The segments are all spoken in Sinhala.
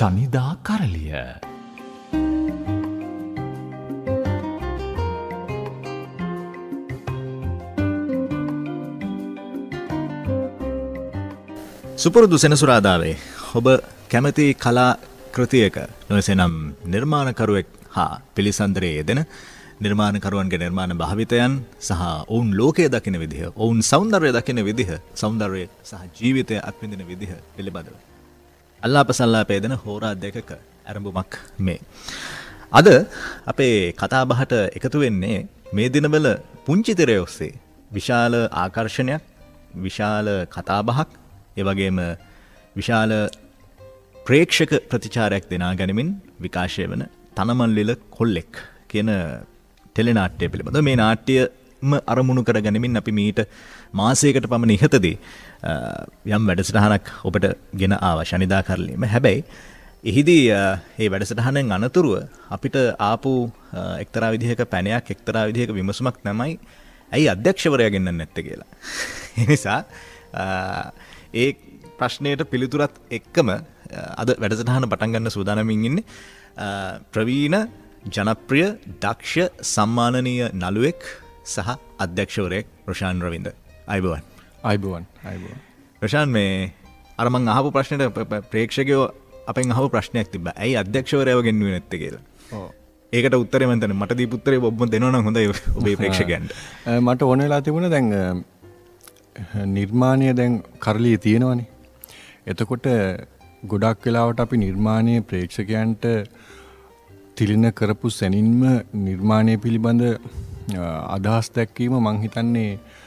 ශනිදා කරලිය. සුපුරුදු සෙනසුරාදාවේ ඔබ කැමති කලා කෘතියක නොවසනම් නිර්මාණකරුවෙක් හා පිළිසඳරේ යෙදෙන නිර්මාණකරුවන්ගේ නිර්මාණ භාවිතයන් සහ ඔවුන් ලෝකයේ දකින විදිහ, ඔවුන් සෞන්දර්යය දකින විදිහ, සෞන්දර්යය සහ ජීවිතය අත්විඳින විදිහ පිළිබඳව අල්ලාපසල්ලාපේ දෙන හෝරා දෙකක ආරම්භමක් මේ. අද අපේ කතා බහට එකතු වෙන්නේ මේ දිනවල පුංචි තිරය ඔස්සේ විශාල ආකර්ෂණයක්, විශාල කතා බහක්, ඒ වගේම විශාල ප්‍රේක්ෂක ප්‍රතිචාරයක් දෙනා ගනිමින් විකාශය වන තනමල්ලිල කොල්ලෙක් කියන ටෙලිනාට්‍යය පිළිබඳව. මේ නාට්‍යම අරමුණු කර ගනිමින් අපි මීට මාසයකට පමණ ඉහතදී යම් වැඩසටහනක් ඔබට ගෙන ආවා, ශනිදා කරලීම. හැබැයි එහිදී මේ වැඩසටහනෙන් අනතුරුව අපිට ආපු එක්තරා විදිහක පැනයක්, එක්තරා විදිහක විමසුමක් තමයි ඇයි අධ්‍යක්ෂවරයා ගෙන්නන්නේ නැත්තේ කියලා. ඒ නිසා ඒ ප්‍රශ්නයට පිළිතුරත් එක්කම අද වැඩසටහන පටන් ගන්න සූදානමින් ඉන්නේ ප්‍රවීණ, ජනප්‍රිය, දක්ෂ, සම්මානනීය නළුවෙක් සහ අධ්‍යක්ෂවරයෙක් රොෂාන් රවින්ද. අයිබෝවන්. රොෂාන්, මේ අර මං අහපු ප්‍රශ්නෙට ප්‍රේක්ෂකයෝ අපෙන් අහපු ප්‍රශ්නයක් තිබ්බා. ඇයි අධ්‍යක්ෂවරයව ගෙන්නුවේ නැත්තේ කියලා. ඒකට උත්තරේ මම දැන් මට දීපු උත්තරේ ඔබ දෙනවා නම් හොඳයි ඔබේ ප්‍රේක්ෂකයන්ට. මට ඕන වෙලා තිබුණා දැන් නිර්මාණය දැන් කරලියේ තියෙනවනේ. එතකොට ගොඩක් වෙලාවට අපි නිර්මාණයේ ප්‍රේක්ෂකයන්ට තිලින කරපු සැනින්ම නිර්මාණය පිළිබඳ අදහස් දැක්වීම මං හිතන්නේ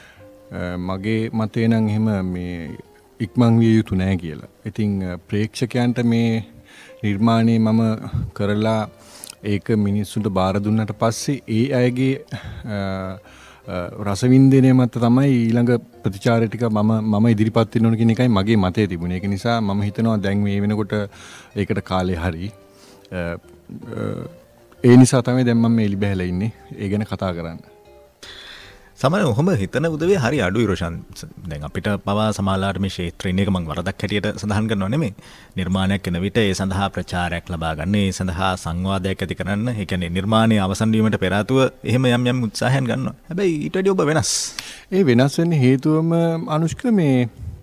මගේ මතේ නම් එහෙම මේ ඉක්මන් විය යුතු නෑ කියලා. ඉතින් ප්‍රේක්ෂකයන්ට මේ නිර්මාණය මම කරලා ඒක මිනිස්සුන්ට බාර දුන්නට පස්සේ ඒ අයගේ රසවින්දනය මත තමයි ඊළඟ ප්‍රතිචාරය ටික මම ඉදිරිපත් වෙන්න ඕන කියන එකයි මගේ මතය තිබුණේ. ඒක නිසා මම හිතනවා දැන් මේ වෙනකොට ඒකට කාලේ හරි. ඒ නිසා තමයි දැන් මම මේ එලිබැහැලා ඉන්නේ ඒ ගැන කතා කරන්න. සමහරවිට ඔහොම හිතන උදවිය හරි අඩුයි රොෂන්. දැන් අපිට පවා සමාලාට මේ ක්ෂේත්‍රයෙන් එක මම වරදක් හැටියට සඳහන් කරනව නෙමෙයි. නිර්මාණයක් කරන විට ඒ සඳහා ප්‍රචාරයක් ලබා ගන්න, ඒ සඳහා සංවාදයක් ඇති කරන්න, ඒ කියන්නේ නිර්මාණයේ අවසන් වීමට පෙර ආතුව එහෙම යම් උත්සාහයන් ගන්නවා. හැබැයි ඊට වඩා ඔබ වෙනස්. ඒ වෙනස් වෙන්නේ හේතුවම අනුෂ්ක මේ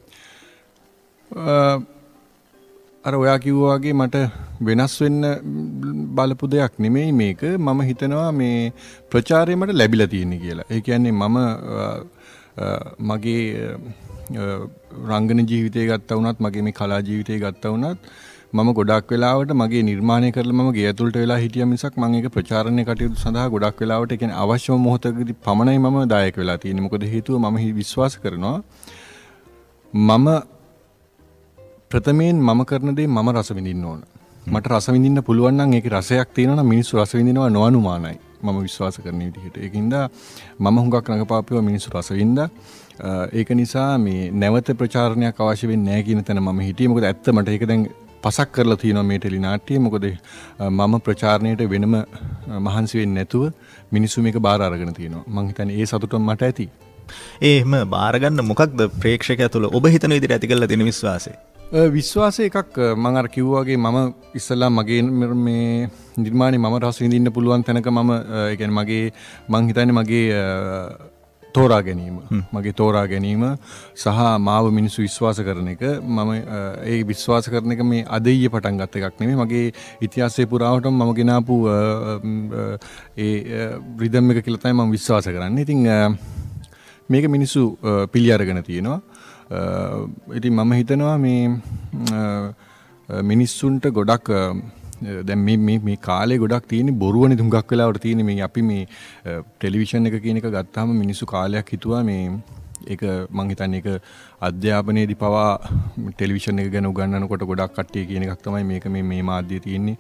අර ඔයා කිව්වා වගේ මට වෙනස් වෙන්න බලපු දෙයක් නෙමෙයි මේක. මම හිතනවා මේ ප්‍රචාරය මට ලැබිලා තියෙන්නේ කියලා. ඒ කියන්නේ මම මගේ රංගන ජීවිතය ගත්තා වුණත්, මගේ මේ කලා ජීවිතය ගත්තා වුණත්, මම ගොඩක් වෙලාවට මගේ නිර්මාණය කරලා මම ගේ ඇතුළට වෙලා හිටියා මිසක් මම ඒක ප්‍රචාරණය කටයුතු සඳහා ගොඩක් වෙලාවට ඒ කියන්නේ අවශ්‍යම මොහොතකදී පමණයි මම දායක වෙලා තියෙන්නේ. මොකද හේතුව මම විශ්වාස කරනවා මම ප්‍රථමයෙන් මම කරන දේ මම රස විඳින්න ඕන. මට රස විඳින්න පුළුවන් නම් ඒකේ රසයක් තියෙනවා නම් මිනිස්සු රස විඳිනවා නොඅනුමානයි. මම විශ්වාස කරන විදිහට. ඒකින්ද මම හුඟක් රඟපාපුවා මිනිස්සු රස විඳා. ඒක නිසා මේ නැවත ප්‍රචාරණයක් අවශ්‍ය වෙන්නේ නැහැ කියන තැන මම හිටියේ. මොකද ඇත්ත මට ඒක දැන් පසක් කරලා තියෙනවා මේ ටෙලිනාට්‍යය. මොකද මම ප්‍රචාරණයට වෙනම මහන්සි වෙන්නේ නැතුව මිනිස්සු මේක බාර අරගෙන තියෙනවා. මං හිතන්නේ ඒ සතුටම මට ඇති. එහෙම බාර ගන්න මොකක්ද ප්‍රේක්ෂකයා තුළ ඔබ හිතන විදිහට ඇති කරලා තියෙන විශ්වාසය? විශ්වාසය එකක් මම අර කිව්වා වගේ මම ඉස්සලා මගේ මේ නිර්මාණය මම රස විඳින්න පුළුවන් තැනක මම ඒ කියන්නේ මං හිතන්නේ මගේ තෝරා ගැනීම සහ මාව මිනිස්සු විශ්වාස කරන එක මම ඒ විශ්වාස කරන එක මේ අද ඊයේ පටන් ගත්ත එකක් නෙමෙයි. මගේ ඉතිහාසයේ පුරාවටම මම ගෙනාපු ඒ රිද්ම් එක කියලා තමයි මම විශ්වාස කරන්නේ. ඉතින් මේක මිනිස්සු පිළි අරගෙන තියෙනවා. ඉතින් මම හිතනවා මේ මිනිස්සුන්ට ගොඩක් දැන් මේ කාලේ ගොඩක් තියෙන්නේ බොරුවනේ තුඟක් වෙලාවට තියෙන්නේ මේ අපි මේ ටෙලිවිෂන් එක කියන එක ගත්තාම මිනිස්සු කාලයක් හිතුවා මේ ඒක මං හිතන්නේ ඒක අධ්‍යාපනයේදී පවා ටෙලිවිෂන් එක ගැන උගන්වනකොට ගොඩක් කට්ටිය කියන එකක් තමයි මේක මේ මාධ්‍යයේ තියෙන්නේ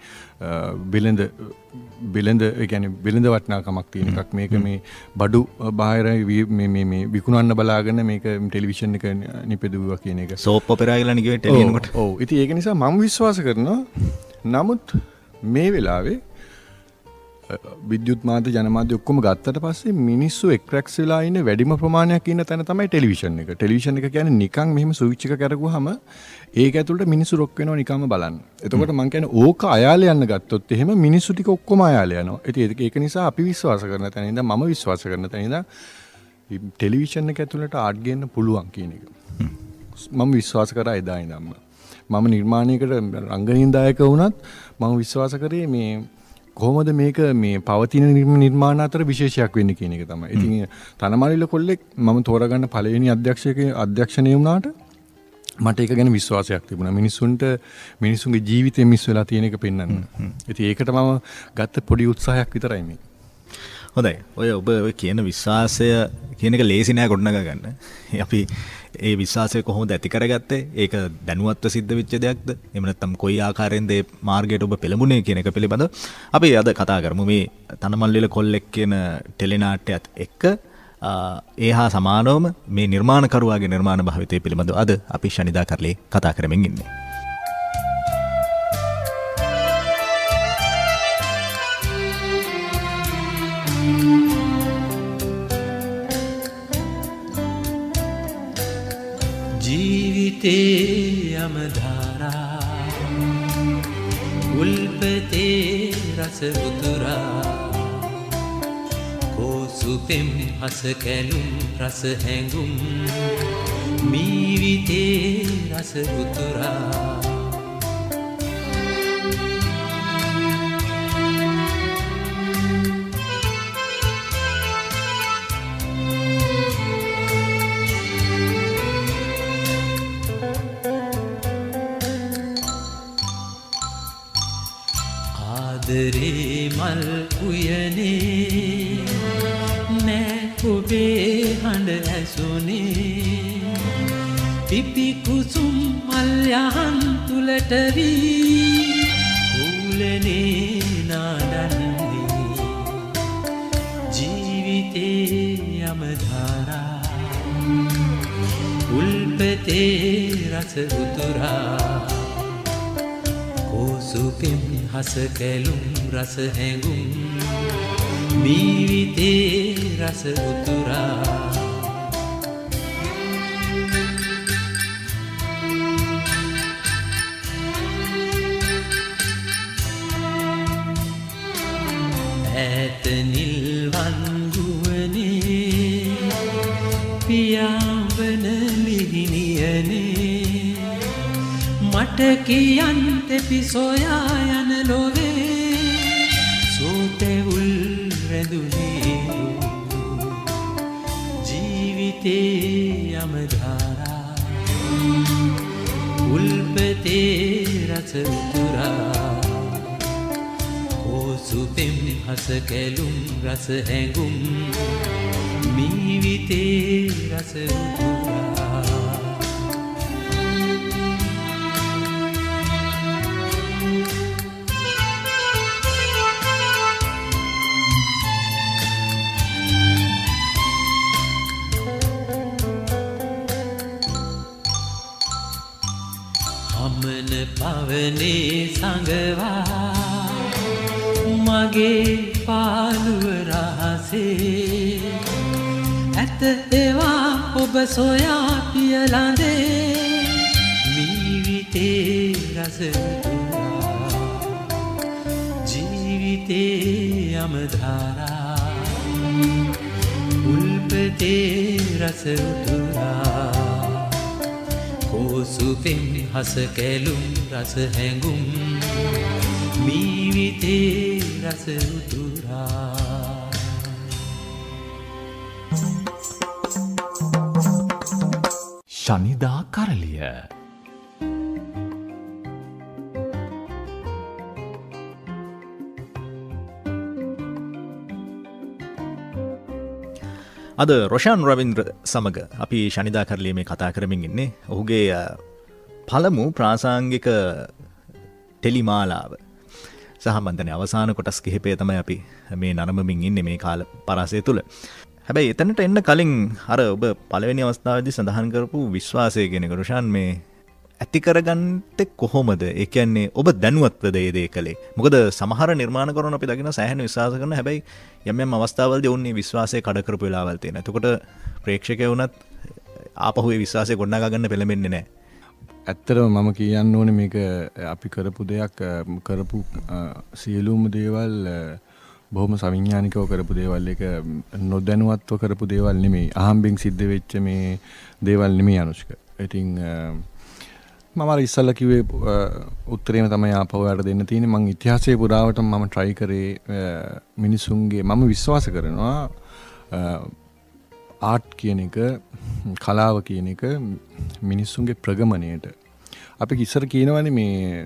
බිලඳ ඒ කියන්නේ බිලඳ වටිනාකමක් තියෙන එකක්. මේක මේ බඩු බාහිර මේ විකුණන්න බලාගෙන මේක ටෙලිවිෂන් එක නිපදවුවා කියන එක. සෝප් ඔපෙරා කියලා නිකේ ටෙලියනකොට. ඔව්. ඉතින් ඒක නිසා මම විශ්වාස කරනවා. නමුත් මේ වෙලාවේ විද්‍යුත් මාධ්‍ය ජනමාධ්‍ය ඔක්කොම ගත්තට පස්සේ මිනිස්සු එක්රැක්ස් වෙලා ඉන්න වැඩිම ප්‍රමාණයක් ඉන්න තැන තමයි ටෙලිවිෂන් එක. ටෙලිවිෂන් එක කියන්නේ නිකන් මෙහෙම ස්විච් එක කරගුවාම ඒක ඇතුළට මිනිස්සු රොක් වෙනවා නිකම්ම බලන්න. එතකොට මං කියන්නේ ඕක අයාලේ යන්න ගත්තොත් එහෙම මිනිස්සු ටික ඔක්කොම අයාලේ යනවා. ඉතින් ඒක නිසා අපි විශ්වාස කරන තැන ඉඳන් මම විශ්වාස කරන තැන ඉඳන් ටෙලිවිෂන් එක ඇතුළට ආර්ට් ගේන්න පුළුවන් කියන එක. මම විශ්වාස කරා එදා ඉඳන්ම. මම නිර්මාණයකට රංගනීය දායක වුණත් මම විශ්වාස කරේ මේ කොහොමද මේක මේ පවතින නිර්මාණ අතර විශේෂයක් වෙන්නේ කියන එක තමයි. ඉතින් තනමාලිල කොල්ලෙක් මම තෝරගන්න පළවෙනි අධ්‍යක්ෂණය වුණාට මට ඒක ගැන විශ්වාසයක් තිබුණා. මිනිසුන්ගේ ජීවිතේ මිස් වෙලා තියෙන එක පෙන්වන්න. ඉතින් ඒකට මම ගත්ත පොඩි උත්සාහයක් විතරයි මේ. හොඳයි. ඔබ කියන විශ්වාසය කියන එක ලේසි නෑ ගොඩනගා ගන්න. අපි ඒ විශ්වාසය කොහොමද ඇති කරගත්තේ? ඒක දැනුවත්ව සිද්ධ වෙච්ච දෙයක්ද? එහෙම නැත්නම් කොයි ආකාරයෙන්ද මේ මාර්ගයට ඔබ පෙළඹුණේ කියන එක පිළිබඳව අපි අද කතා කරමු. මේ තනමල්ලිල කොල්ලෙක් කියන ටෙලිනාට්‍යයත් එක්ක ඒ හා සමානවම මේ නිර්මාණකරුවාගේ නිර්මාණ භාවිතය පිළිබඳව අද අපි ශනිදා කරලේ කතා කරමින් ඉන්නේ. ජීවිතේ යමධාරා උල්පතේ රස උතුරා කෝසුපෙම් හස කැලුම් රස හැඟුම් මීවිතේ රස උතුරා ආදරේ මල් උයනේ නෑ ඔබේ හඬ ඇසුනේ පිපි කුසුම් මල් යහන් තුලට වී කුලනේ නාදන්නේ ජීවිතේ යමධාරා උල්පතේ රස උතුරා කෝසුපෙම් හස කැලුම් රස හැඟුම් මීවිතේ රස උතුරා ඈත නිල්වන් ගුවනේ පියාඹන ලිහිණියනේ මට කියන්ත පිසොයා යන ලොවේ සෝතෙවුල් රැඳුනේ ජීවිතේ යමධාරා උල්පතේ රස උතුරා කෝසුපෙම් හස කැලුම් රස හැඟුම් මීවිතේ රස උතුරා පවනේ සඟවා මගේ පාළුව රහසේ ඇත ඒවා ඔබ සොයා පියලඳේ මීවිතේ රස උතුරා ජීවිතේ යමධාරා උල්පතේ රස උතුරා කෝසුපෙම් හස කැලුම් රස හැඟුම් මීවිතේ රස උතුරා ශනිදා කරලිය අද රොෂාන් රවින්ද්‍ර සමග අපි ශනිදා කරලිය මේ කතා කරමින් ඉන්නේ. ඔහුගේ පළමු ප්‍රාසංගික ටෙලිමාලාව සහ මන්දනේ අවසාන කොටස් කිහිපය තමයි අපි මේ නරඹමින් ඉන්නේ මේ කාල පරාසය තුල. හැබැයි එතනට එන්න කලින් අර ඔබ පළවෙනි අවස්ථාවේදී සඳහන් කරපු විශ්වාසය කියන එක රොෂාන් මේ ඇති කරගන්නට කොහොමද? ඒ කියන්නේ ඔබ දැනුවත්වද මේ දේ කළේ? මොකද සමහර නිර්මාණකරුවෝ අපි දකින සෑහෙන විශ්වාස කරන හැබැයි යම් යම් අවස්ථාවලදී ඔවුන් විශ්වාසය කඩ කරපු වෙලාවල් තියෙනවා. එතකොට ප්‍රේක්ෂකයෝ වුණත් ආපහු ඒ විශ්වාසය ගොඩනගා ගන්න පෙළඹෙන්නේ නැහැ. ඇත්තටම මම කියන්න ඕනේ මේක අපි කරපු දෙයක් කරපු සියලුම දේවල් බොහොම සවිඥානිකව කරපු දේවල්. ඒක නොදැනුවත්ව කරපු දේවල් නෙමෙයි. අහම්බෙන් සිද්ධ වෙච්ච මේ දේවල් නෙමෙයි අනුෂ්ක. ඉතින් මම අර ඉස්සල්ලා කිව්වේ උත්තරේම තමයි ආපහු යාට දෙන්න තියෙන්නේ. මම ඉතිහාසයේ පුරාවටම මම try කරේ මිනිසුන්ගේ මම විශ්වාස කරනවා ආර්ට් කියන එක කලාව කියන එක මිනිස්සුන්ගේ ප්‍රගමණයට. අපි ඉස්සර කියනවනේ මේ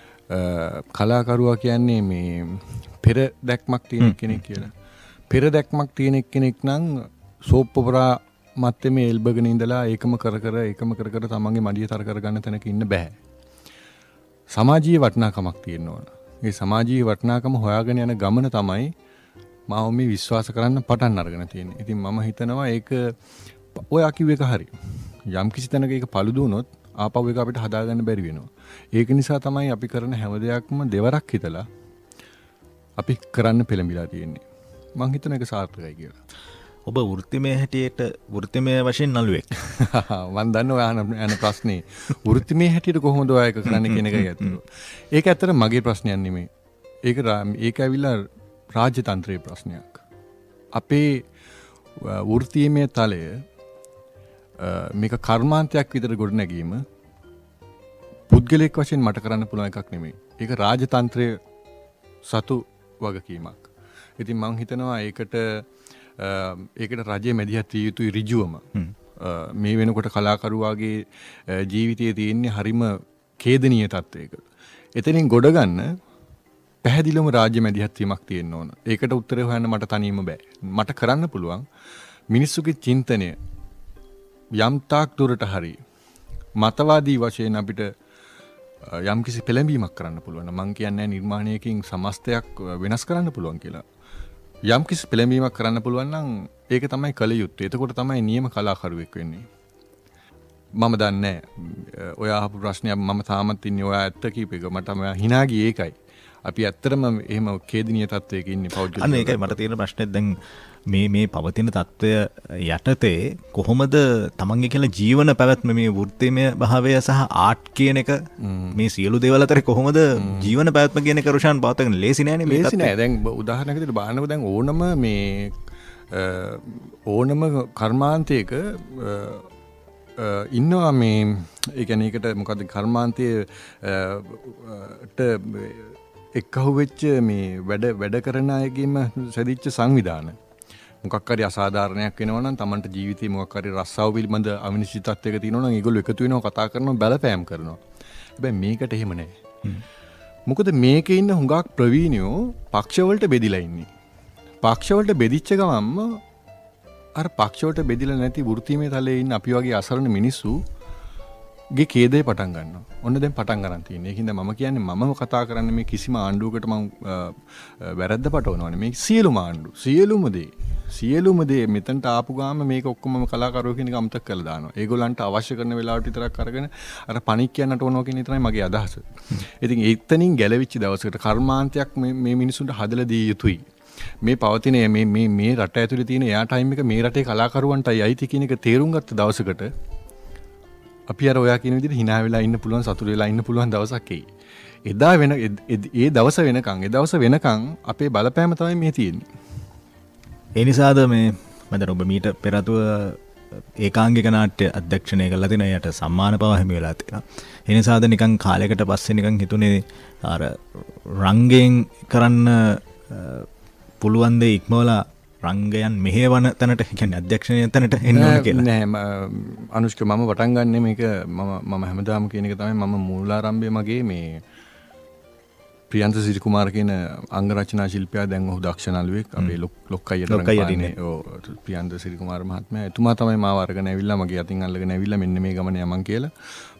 කලාකරුවා කියන්නේ මේ පෙර දැක්මක් තියෙන කෙනෙක් කියලා. පෙර දැක්මක් තියෙන කෙනෙක් නම් සෝප් ඔපරා මැත්තේ මේ එල්බගෙන ඉඳලා ඒකම කර කර තමන්ගේ මඩිය තර කරගන්න තැනක ඉන්න බෑ. සමාජීය වටිනාකමක් තියෙන්න ඕන. ඒ සමාජීය වටිනාකම හොයාගෙන යන ගමන තමයි මම මේ විශ්වාස කරන්න පටන් අරගෙන තියෙන්නේ. ඉතින් මම හිතනවා ඒක ඔයා කිව්ව එක හරි. යම් කිසි තැනක ඒක paludu වුණොත් ආපහු ඒක අපිට හදාගන්න බැරි වෙනවා. ඒක නිසා තමයි අපි කරන හැම දෙයක්ම දෙවරක් හිතලා අපි කරන්න පෙළඹිලා තියෙන්නේ. මම හිතන එක සාර්ථකයි කියලා. ඔබ වෘත්තිමය හැටියට වෘත්තිමය වශයෙන් නළුවෙක්. මම දන්නවා යන ප්‍රශ්නේ. වෘත්තිමය හැටියට කොහොමද ඔයා ඒක කරන්නේ කියන එකයි ඇත්තට. ඒක ඇත්තට මගේ ප්‍රශ්නයක් නෙමෙයි. ඒක ඇවිල්ලා රාජ්‍යතන්ත්‍රයේ ප්‍රශ්නයක්. අපේ වෘත්තීමය තලය මේක කර්මාන්තයක් විතර ගොඩනැගීම පුද්ගලික වශයෙන් මට කරන්න පුළුවන් එකක් නෙමෙයි. ඒක රාජතන්ත්‍රයේ සතු වගකීමක්. ඉතින් මම හිතනවා ඒකට රජයේ මැදිහත් විය යුතුයි ඍජුවම. මේ වෙනකොට කලාකරුවාගේ ජීවිතයේ තියෙන හරිම ඛේදනීය තත්වයක. එතනින් ගොඩ ගන්න පැහැදිලිවම රාජ්‍ය මැදිහත් වීමක් තියෙන්න ඕන. ඒකට උත්තරේ හොයන්න මට තනියම බෑ. මට කරන්න පුළුවන් මිනිස්සුගේ චින්තනය යම් තාක් දුරට හරි මතවාදී වශයෙන් අපිට යම් කිසි පෙළඹීමක් කරන්න පුළුවන්. මම කියන්නේ නිර්මාණයකින් සමස්තයක් වෙනස් කරන්න පුළුවන් කියලා. යම් කිසි පෙළඹීමක් කරන්න පුළුවන් නම් ඒක තමයි කල යුත්තේ. එතකොට තමයි නියම කලාකරුවෙක් වෙන්නේ. මම දන්නේ ඔයා අහපු ප්‍රශ්නයක් මම තාමත් ඉන්නේ ඔයා ඇත්ත කීප එක. මට හිනා ගියේ ඒකයි. අපි ඇත්තටම එහෙම ඛේදනීය තත්වයක ඉන්නේ පෞද්ගලික. අන්න ඒකයි මට තියෙන ප්‍රශ්නේ. දැන් මේ පවතින තත්වය යටතේ කොහොමද තමන්ගේ කියලා ජීවන පැවැත්ම මේ වෘත්තිමය භාවය සහ ආර්ට් කියන එක මේ සියලු දේවල් අතර කොහොමද ජීවන පැවැත්ම කියන එක රුෂාන් පවත්වාගෙන ලේසි නෑනේ මේ ලේසි නෑ. දැන් උදාහරණයක් විදිහට බලන්නකො දැන් ඕනම කර්මාන්තයක ඉන්නවා මේ ඒ කියන්නේ ඒකට මොකද්ද කර්මාන්තයට එක්කහුව වෙච්ච මේ වැඩ කරන අයගේම සැදිච්ච සංවිධාන. මොකක් හරි අසාධාරණයක් වෙනවා නම් Tamanට ජීවිතේ මොකක් හරි රස්සාව පිළිබඳ අවිනිශ්චිතත්වයක තියෙනවා නම් ඒගොල්ලෝ එකතු වෙනවා කතා කරනවා බලපෑම් කරනවා. හැබැයි මේකට එහෙම නැහැ. මොකද මේකේ ඉන්න හුඟක් ප්‍රවීණයෝ පක්ෂවලට බෙදිලා ඉන්නේ. පක්ෂවලට බෙදිච්ච ගමන්ම අර පක්ෂවලට බෙදිලා නැති වෘත්තීමය තලයේ ඉන්න අපි වගේ අසරණ මිනිස්සු ගේ කේදේ පටන් ගන්නවා. ඔන්න දැන් පටන් ගන්න තියෙන්නේ. ඒකින්ද මම කියන්නේ මමම කතා කරන්නේ මේ කිසිම ආණ්ඩුවකට මම වැරද්ද පටවනවානේ. මේ සියලුම දේ මෙතනට ආපු ගාම මේක ඔක්කොම කලාකරුවෝ කියන එක අමතක කරලා දානවා. ඒගොල්ලන්ට අවශ්‍ය කරන වෙලාවට විතරක් අරගෙන අර පණික් කියන්නට ඕනවා කියන එක තමයි මගේ අදහස. ඉතින් එතනින් ගැලවිච්ච දවසකට කර්මාන්තයක් මේ මිනිසුන්ට හදලා දී යුතුයි. මේ පවතින මේ රට ඇතුලේ තියෙන එයා ටයිම් එක මේ රටේ කලාකරුවන්ටයි අයිති කියන එක තේරුම් ගත්ත දවසකට අපි අර ඔයා කියන විදිහට hina වෙලා ඉන්න පුළුවන් සතුටු වෙලා ඉන්න පුළුවන් දවසක් එයි. ඒ දවස වෙනකන් අපේ බලපෑම තමයි මේ තියෙන්නේ. ඒ නිසාද මේ මම ඔබ මීට පෙර ආතුව ඒකාංගික නාට්‍ය අධ්‍යක්ෂණය කළා තියෙන එයට සම්මාන පව හිමි වෙලා තියෙනවා. ඒ නිසාද නිකන් කාලයකට පස්සේ නිකන් හිතුනේ අර රංගයෙන් කරන්න පුළුවන් දේ ඉක්මවලා රංගයන් මෙහෙවන තැනට කියන්නේ අධ්‍යක්ෂණය තැනට එන්න ඕන කියලා. නෑ අනුෂ්ක මම පටන් ගන්නෙ මේක මම හැමදාම කියන එක තමයි මම මූලාරම්භයේ මගේ මේ ප්‍රියන්ත සිරි කුමාර කියන අංග රචනා ශිල්පියා දැන් ඔහු දක්ෂ නළුවෙක් අපේ ලොක්කයියට රංගපානේ. ඔව් ප්‍රියන්ත සිරි කුමාර මහත්මයා එතුමා තමයි මාව අරගෙන ඇවිල්ලා මගේ අතින් අල්ලගෙන ඇවිල්ලා මෙන්න මේ ගමන යමන් කියලා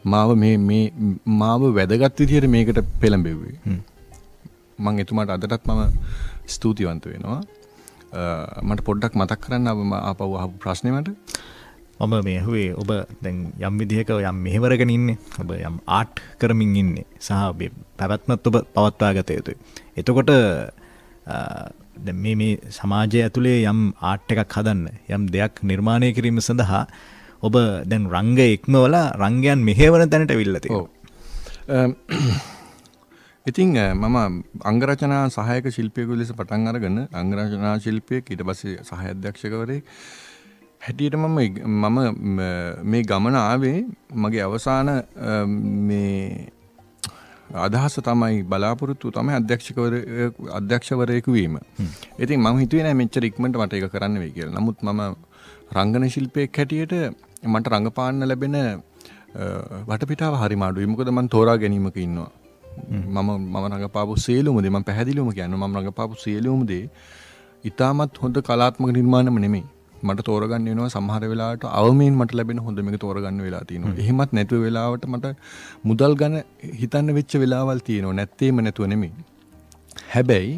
මාව වැදගත් විදියට මේකට පෙළඹෙව්වේ. මම එතුමාට අදටත් මම ස්තුතිවන්ත වෙනවා. මට පොඩ්ඩක් මතක් කරන්න ආපහු අහපු ප්‍රශ්නේ මට. මම මේ ඇහුවේ ඔබ දැන් යම් විදිහක යම් මෙහෙවරගෙන ඉන්නේ. ඔබ යම් ආර්ට් කරමින් ඉන්නේ. සහ ඔබේ පැවැත්මත් ඔබ පවත්වා ගත යුතුයි. එතකොට දැන් මේ සමාජය ඇතුලේ යම් ආර්ට් එකක් හදන්න, යම් දෙයක් නිර්මාණය කිරීම සඳහා ඔබ දැන් රංගය ඉක්මවලා රංගයන් මෙහෙවන තැනට අවිල්ලා තියෙනවා. ඉතින් මම අංගරචනා සහායක ශිල්පියෙකු ලෙස පටන් අරගෙන අංගරචනා ශිල්පියෙක් ඊට පස්සේ සහාය අධ්‍යක්ෂකවරයෙක් හැටියට මම මේ ගමන ආවේ මගේ අවසාන මේ අදහස තමයි බලාපොරොත්තු තමයි අධ්‍යක්ෂවරයෙකු වීම. ඉතින් මම හිතුවේ නෑ මෙච්චර ඉක්මනට මට ඒක කරන්න වෙයි කියලා. නමුත් මම රංගන ශිල්පියෙක් හැටියට මට රංගපාන්න ලැබෙන වටපිටාව හරිම අඩුයි. මොකද මම තෝරා ගැනීමක ඉන්නවා. මම රඟපාපු සියලුම දේ මම පැහැදිලිවම කියනවා මම රඟපාපු සියලුම දේ ඉතාමත් හොඳ කලාත්මක නිර්මාණම නෙමෙයි. මට තෝරගන්න වෙනවා සමහර වෙලාවට අවමෙන් මට ලැබෙන හොඳ මේක තෝරගන්න වෙලා තියෙනවා. එහෙමත් නැතුව වෙලාවට මට මුදල් ගන්න හිතන්න වෙච්ච වෙලාවල් තියෙනවා. නැත්තේම නැතුව නෙමෙයි. හැබැයි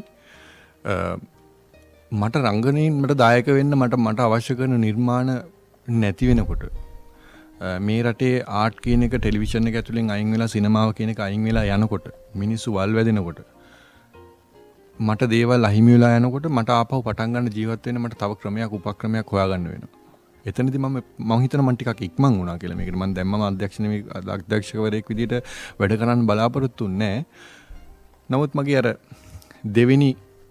මට රංගනයෙන් මට දායක වෙන්න මට අවශ්‍ය කරන නිර්මාණ නැති වෙනකොට මේ රටේ ආර්ට් කියන එක ටෙලිවිෂන් එක ඇතුලෙන් අයින් වෙලා සිනමාව කියන එක අයින් වෙලා යනකොට මිනිස්සු වල් වැදෙනකොට මට දේවල් අහිමි වෙලා යනකොට මට ආපහු පටන් ගන්න ජීවත් වෙන්න මට තව ක්‍රමයක් උපක්‍රමයක් හොයාගන්න වෙනවා. එතනදී මම හිතන මම ටිකක් ඉක්මන් වුණා කියලා මේකට. මම දැන් මම අධ්‍යක්ෂකවරයෙක් විදිහට වැඩ කරන්න බලාපොරොත්තු වෙන්නේ නැහැ. නමුත් මගේ අර දෙවෙනි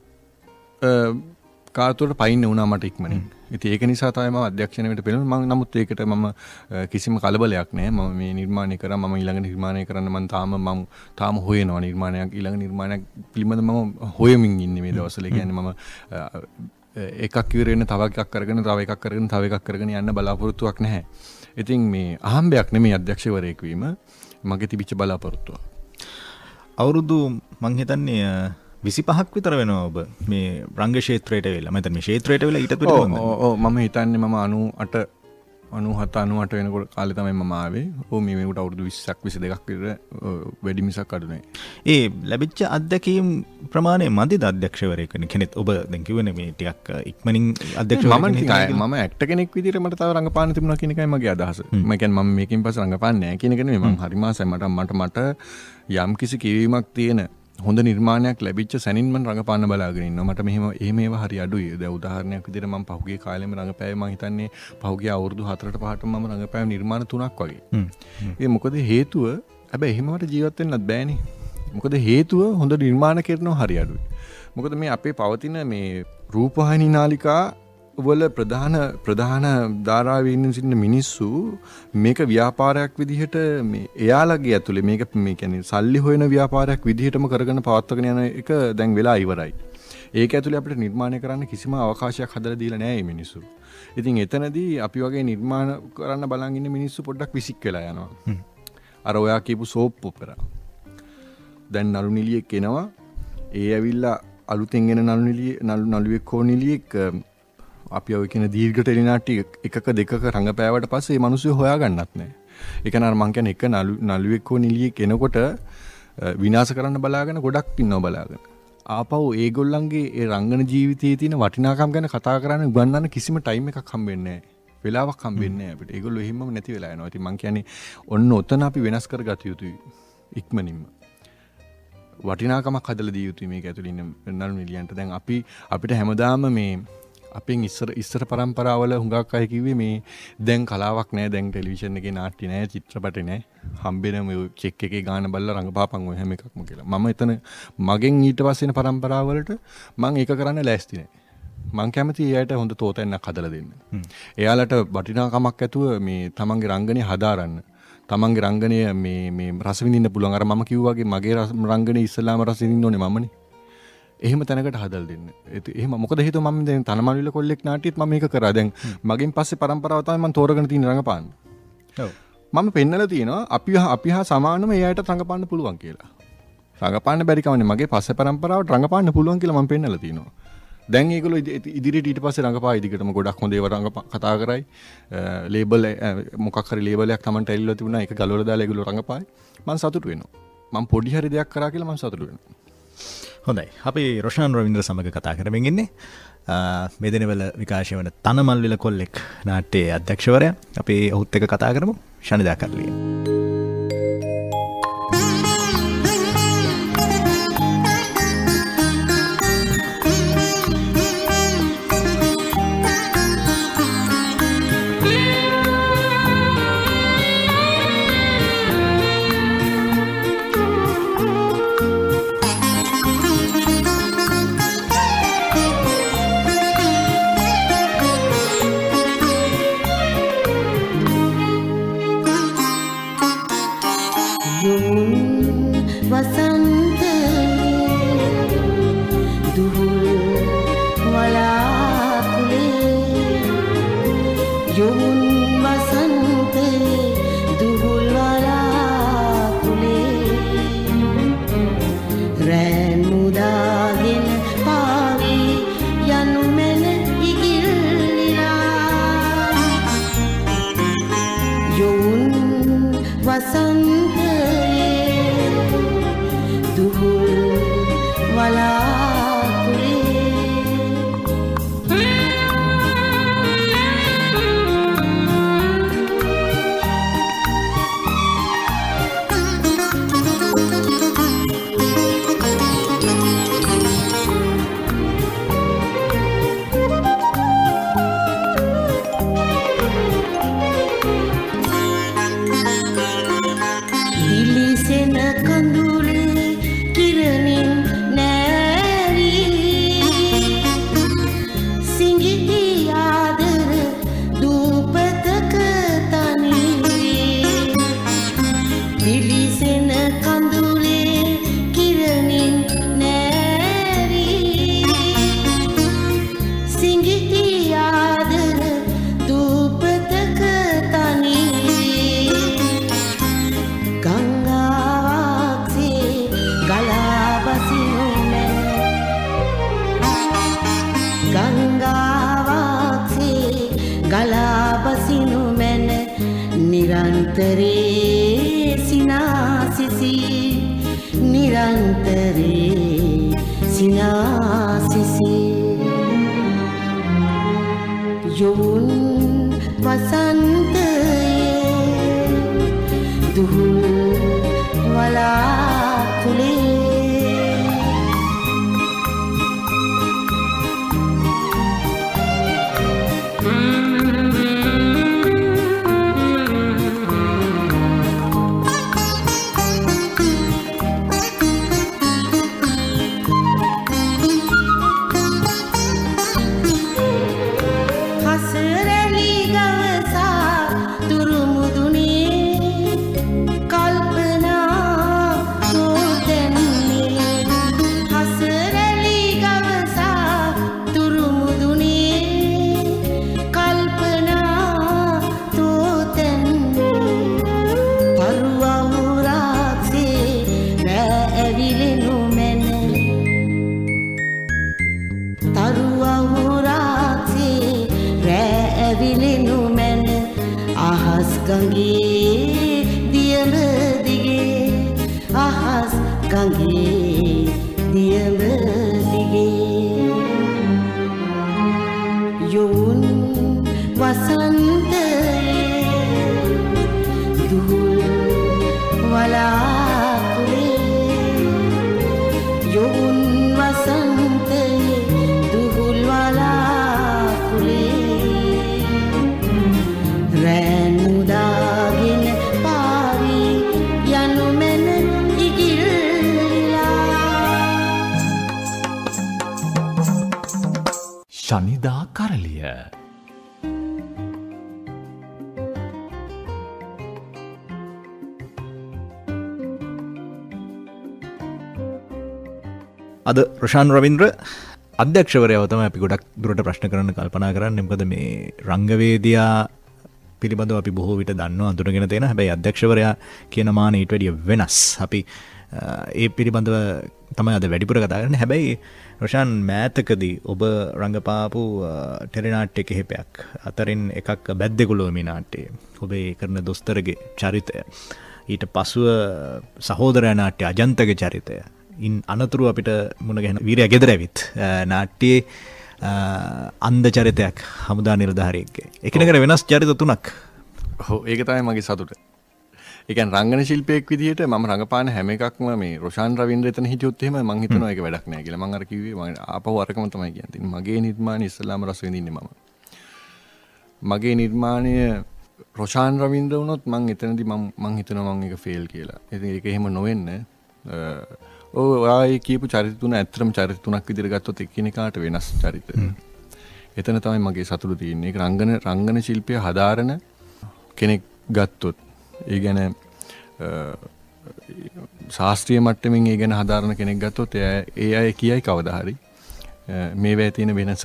කාතුරට පයින්න වුණා මට ඉක්මනින්. ඉතින් ඒක නිසා තමයි මම අධ්‍යක්ෂණයට පෙළුණා. මම නමුත් ඒකට මම කිසිම කලබලයක් නැහැ. මම මේ නිර්මාණය කරා මම ඊළඟ නිර්මාණය කරන්න මම තාම හොයනවා නිර්මාණයක් ඊළඟ නිර්මාණයක් පිළිබඳ මම හොයමින් ඉන්නේ මේ දවස්වල. ඒ කියන්නේ මම එකක් ඉවර වෙන තව එකක් කරගෙන තව එකක් කරගෙන තව එකක් කරගෙන යන්න බලාපොරොත්තුවක් නැහැ. ඉතින් මේ අහම්බයක් නෙමෙයි අධ්‍යක්ෂකවරයෙක් වීම මගේ තිබිච්ච බලාපොරොත්තුව. අවුරුදු මං හිතන්නේ 25ක් විතර වෙනවා ඔබ මේ රංග ක්ෂේත්‍රයට වෙලා. මම හිතන්නේ මේ ක්ෂේත්‍රයට වෙලා ඊටත් වඩා හොඳයි. ඔව් මම හිතන්නේ මම 97 වෙනකොට කාලේ තමයි මම ආවේ. ඔව් මේ වෙනකොට අවුරුදු 20ක් 22ක් විතර වැඩි මිසක් අඩු නැහැ. ඒ ලැබිච්ච අත්දැකීම් ප්‍රමාණය මදිද අධ්‍යක්ෂකවරයෙක් වෙන කෙනෙක්? ඔබ දැන් කිව්වනේ මේ ටිකක් ඉක්මනින් අධ්‍යක්ෂකවරයෙක් මම ඇක්ටර් කෙනෙක් විදිහට මට තව රංගපාන්න තිබුණා කියන එකයි මගේ අදහස. මම කියන්නේ මම මේකෙන් පස්සේ රංගපාන්නේ නැහැ කියන එක නෙමෙයි. මම හරි මාසයි මට යම් කිසි කිරීමක් තියෙන හොඳ නිර්මාණයක් ලැබිච්ච සැනින් මම රඟපාන්න බලාගෙන ඉන්නවා. මට එහෙම ඒවා හරි අඩුයි. දැන් උදාහරණයක් විදිහට මම පහුගිය කාලෙම රඟපෑවේ මම හිතන්නේ පහුගිය අවුරුදු 4ට 5ට මම රඟපෑව නිර්මාණ 3ක් වගේ. ඒ මොකද හේතුව හැබැයි එහෙම මට ජීවත් වෙන්නත් බෑනේ. මොකද හේතුව හොඳ නිර්මාණ කරනවා හරි අඩුයි. මොකද මේ අපේ පවතින මේ රූපවාහිනී නාලිකා වල ප්‍රධාන ධාරාවේ ඉන්න මිනිස්සු මේක ව්‍යාපාරයක් විදිහට මේ එයාලගේ ඇතුලේ මේක මේ කියන්නේ සල්ලි හොයන ව්‍යාපාරයක් විදිහටම කරගෙන පවත්වාගෙන යන එක දැන් වෙලා ඉවරයි. ඒක ඇතුලේ අපිට නිර්මාණය කරන්න කිසිම අවකාශයක් හදලා දීලා නැහැ මේ මිනිස්සු. ඉතින් එතනදී අපි වගේ නිර්මාණ කරන්න බලන් ඉන්න මිනිස්සු පොඩ්ඩක් විසික් වෙලා යනවා. අර ඔයා කියපු සෝප් ඔපෙරා. දැන් නළු නිලියෙක් එනවා. ඒ ඇවිල්ලා අලුතෙන් එන නළුවෙක් හෝ නිලියෙක් අපි ඔය කියන දීර්ඝ ටෙලිනාට්‍ය එකක දෙකක රඟපෑවට පස්සේ මේ මිනිස්සු හොයාගන්නත් නැහැ. ඒක නර මං කියන්නේ එක නළුවෙක් හෝ නිලියෙක් එනකොට විනාශ කරන්න බලාගෙන ගොඩක් ඉන්නවා බලාගෙන. ආපහු ඒගොල්ලන්ගේ ඒ රංගන ජීවිතයේ තියෙන වටිනාකම් ගැන කතා කරන්න උගන්වන්න කිසිම ටයිම් එකක් හම්බෙන්නේ නැහැ. වෙලාවක් හම්බෙන්නේ නැහැ අපිට. ඒගොල්ලෝ එහෙමම නැති වෙලා යනවා. ඉතින් මං කියන්නේ ඔන්න ඔතන අපි වෙනස් කරගත යුතුයි ඉක්මනින්ම. වටිනාකමක් හදලා දිය යුතුයි මේක ඇතුළේ ඉන්න නළු නිලියන්ට. දැන් අපිට හැමදාම මේ අපෙන් ඉස්සර පරම්පරාවල හුඟක් අය කිව්වේ මේ දැන් කලාවක් නැහැ, දැන් ටෙලිවිෂන් එකේ නාට්‍ය නැහැ, චිත්‍රපට නැහැ, හම්බෙන මේ චෙක් එකේ ගාන බලලා රඟපාපන් ඔය හැම එකක්ම කියලා. මම එතන මගෙන් ඊට පස්සේ එන පරම්පරාවලට මම ඒක කරන්න ලෑස්ති නැහැ. මං කැමති එයාට හොඳ තෝතැන්නක් හදලා දෙන්න. එයාලට වටිනාකමක් ඇතුව මේ තමන්ගේ රංගනය හදාරන්න. තමන්ගේ රංගනය මේ රස විඳින්න පුළුවන්. අර මම කිව්වා වගේ මගේ රංගනය ඉස්සලාම රස විඳින්න ඕනේ මමනේ. එහෙම තැනකට හදලා දෙන්න. එහෙම මොකද හේතුව මම දැන් තනමල්විල කොල්ලෙක් නාටියෙත් මම මේක කරා. දැන් මගෙන් පස්සේ පරම්පරාව තමයි මම තෝරගෙන තියෙන රංගපාන්න. ඔව්. මම පෙන්නලා තියෙනවා අපි හා සමානම එයාට රංගපාන්න පුළුවන් කියලා. රංගපාන්න බැරි කමන්නේ මගේ පස්සේ පරම්පරාවට රංගපාන්න පුළුවන් කියලා මම පෙන්නලා තියෙනවා. දැන් ඒගොල්ලෝ ඉදිරියට ඊට පස්සේ රංගපායි දිගටම ගොඩක් හොඳ ඒවා කතා කරයි. ලේබල් මොකක් හරි ලේබල් එකක් Tamanට ඇවිල්ලා තිබුණා. ඒක ගලවලා දාලා ඒගොල්ලෝ රංගපායි. මම සතුටු වෙනවා. මම පොඩි හරි දෙයක් කරා කියලා මම සතුටු වෙනවා. හොඳයි. අපි රොෂාන් රවින්ද්‍ර සමග කතා කරමින් ඉන්නේ. මේ දිනවල විකාශය වන තනමල්විල කොල්ලෙක් නාට්‍යයේ අධ්‍යක්ෂවරයා. අපි ඔහුත් එක්ක කතා කරමු. ශනිදා කරලිය. ශනිදා කරලිය. අද රොෂාන් රවින්ද්‍ර අධ්‍යක්ෂවරයාව තමයි අපි ගොඩක් දුරට ප්‍රශ්න කරන්න කල්පනා කරන්නේ. මොකද මේ රංගවේදියා පිළිබඳව අපි බොහෝ විට දන්නවා අඳුරගෙන තියෙන. හැබැයි අධ්‍යක්ෂවරයා කියන මානෙ ඊට වැඩිය වෙනස්. අපි ඒ පිළිබඳව තමයි අද වැඩිපුර කතා කරන්නේ. හැබැයි රොෂාන් මෑතකදී ඔබ රංගපාපු ටෙලිනාට්‍ය කිහිපයක් අතරින් එකක් බැද්දෙකුළොමි නාට්‍යය. ඔබේ කරන දොස්තරගේ චරිතය. ඊට පසුව සහෝදරයා නාට්‍ය අජන්තගේ චරිතය. ඉන් අනතුරු අපිට මුණ ගැහෙන වීරයා ගෙදර ඇවිත් නාට්‍යයේ අන්ධ චරිතයක් හමුදා නිලධාරියෙක්ගේ. එකිනෙකට වෙනස් චරිත තුනක්. ඔව් ඒක තමයි මගේ සතුට. ඒ කියන්නේ රංගන ශිල්පියෙක් විදිහට මම රඟපාන හැම එකක්ම මේ රොෂාන් රවින්ද්‍ර එතන හිටියොත් එහෙම මං හිතනවා ඒක වැඩක් නෑ කියලා. මං අර කිව්වේ මම ආපහු අරකම තමයි කියන්නේ. මගේ නිර්මාණය ඉස්සලාම රස විඳින්නේ මම. මගේ නිර්මාණය රොෂාන් රවින්ද්‍ර වුණොත් මං එතනදී මං හිතනවා මං ඒක ෆේල් කියලා. ඉතින් ඒක එහෙම නොවෙන්න ඔය කියපු චරිත තුන ඇත්තටම චරිත තුනක් විදිහට ගත්තොත් එකිනෙකාට වෙනස් චරිත. එතන තමයි මගේ සතුට තියෙන්නේ. ඒක රංගන ශිල්පිය හදාරන කෙනෙක් ගත්තොත් ඒ ගැන ශාස්ත්‍රීය මට්ටමින් ඒ ගැන හදාරන කෙනෙක් ගත්තොත් ඒ අය කියයි කවදා හරි මේවැය තියෙන වෙනස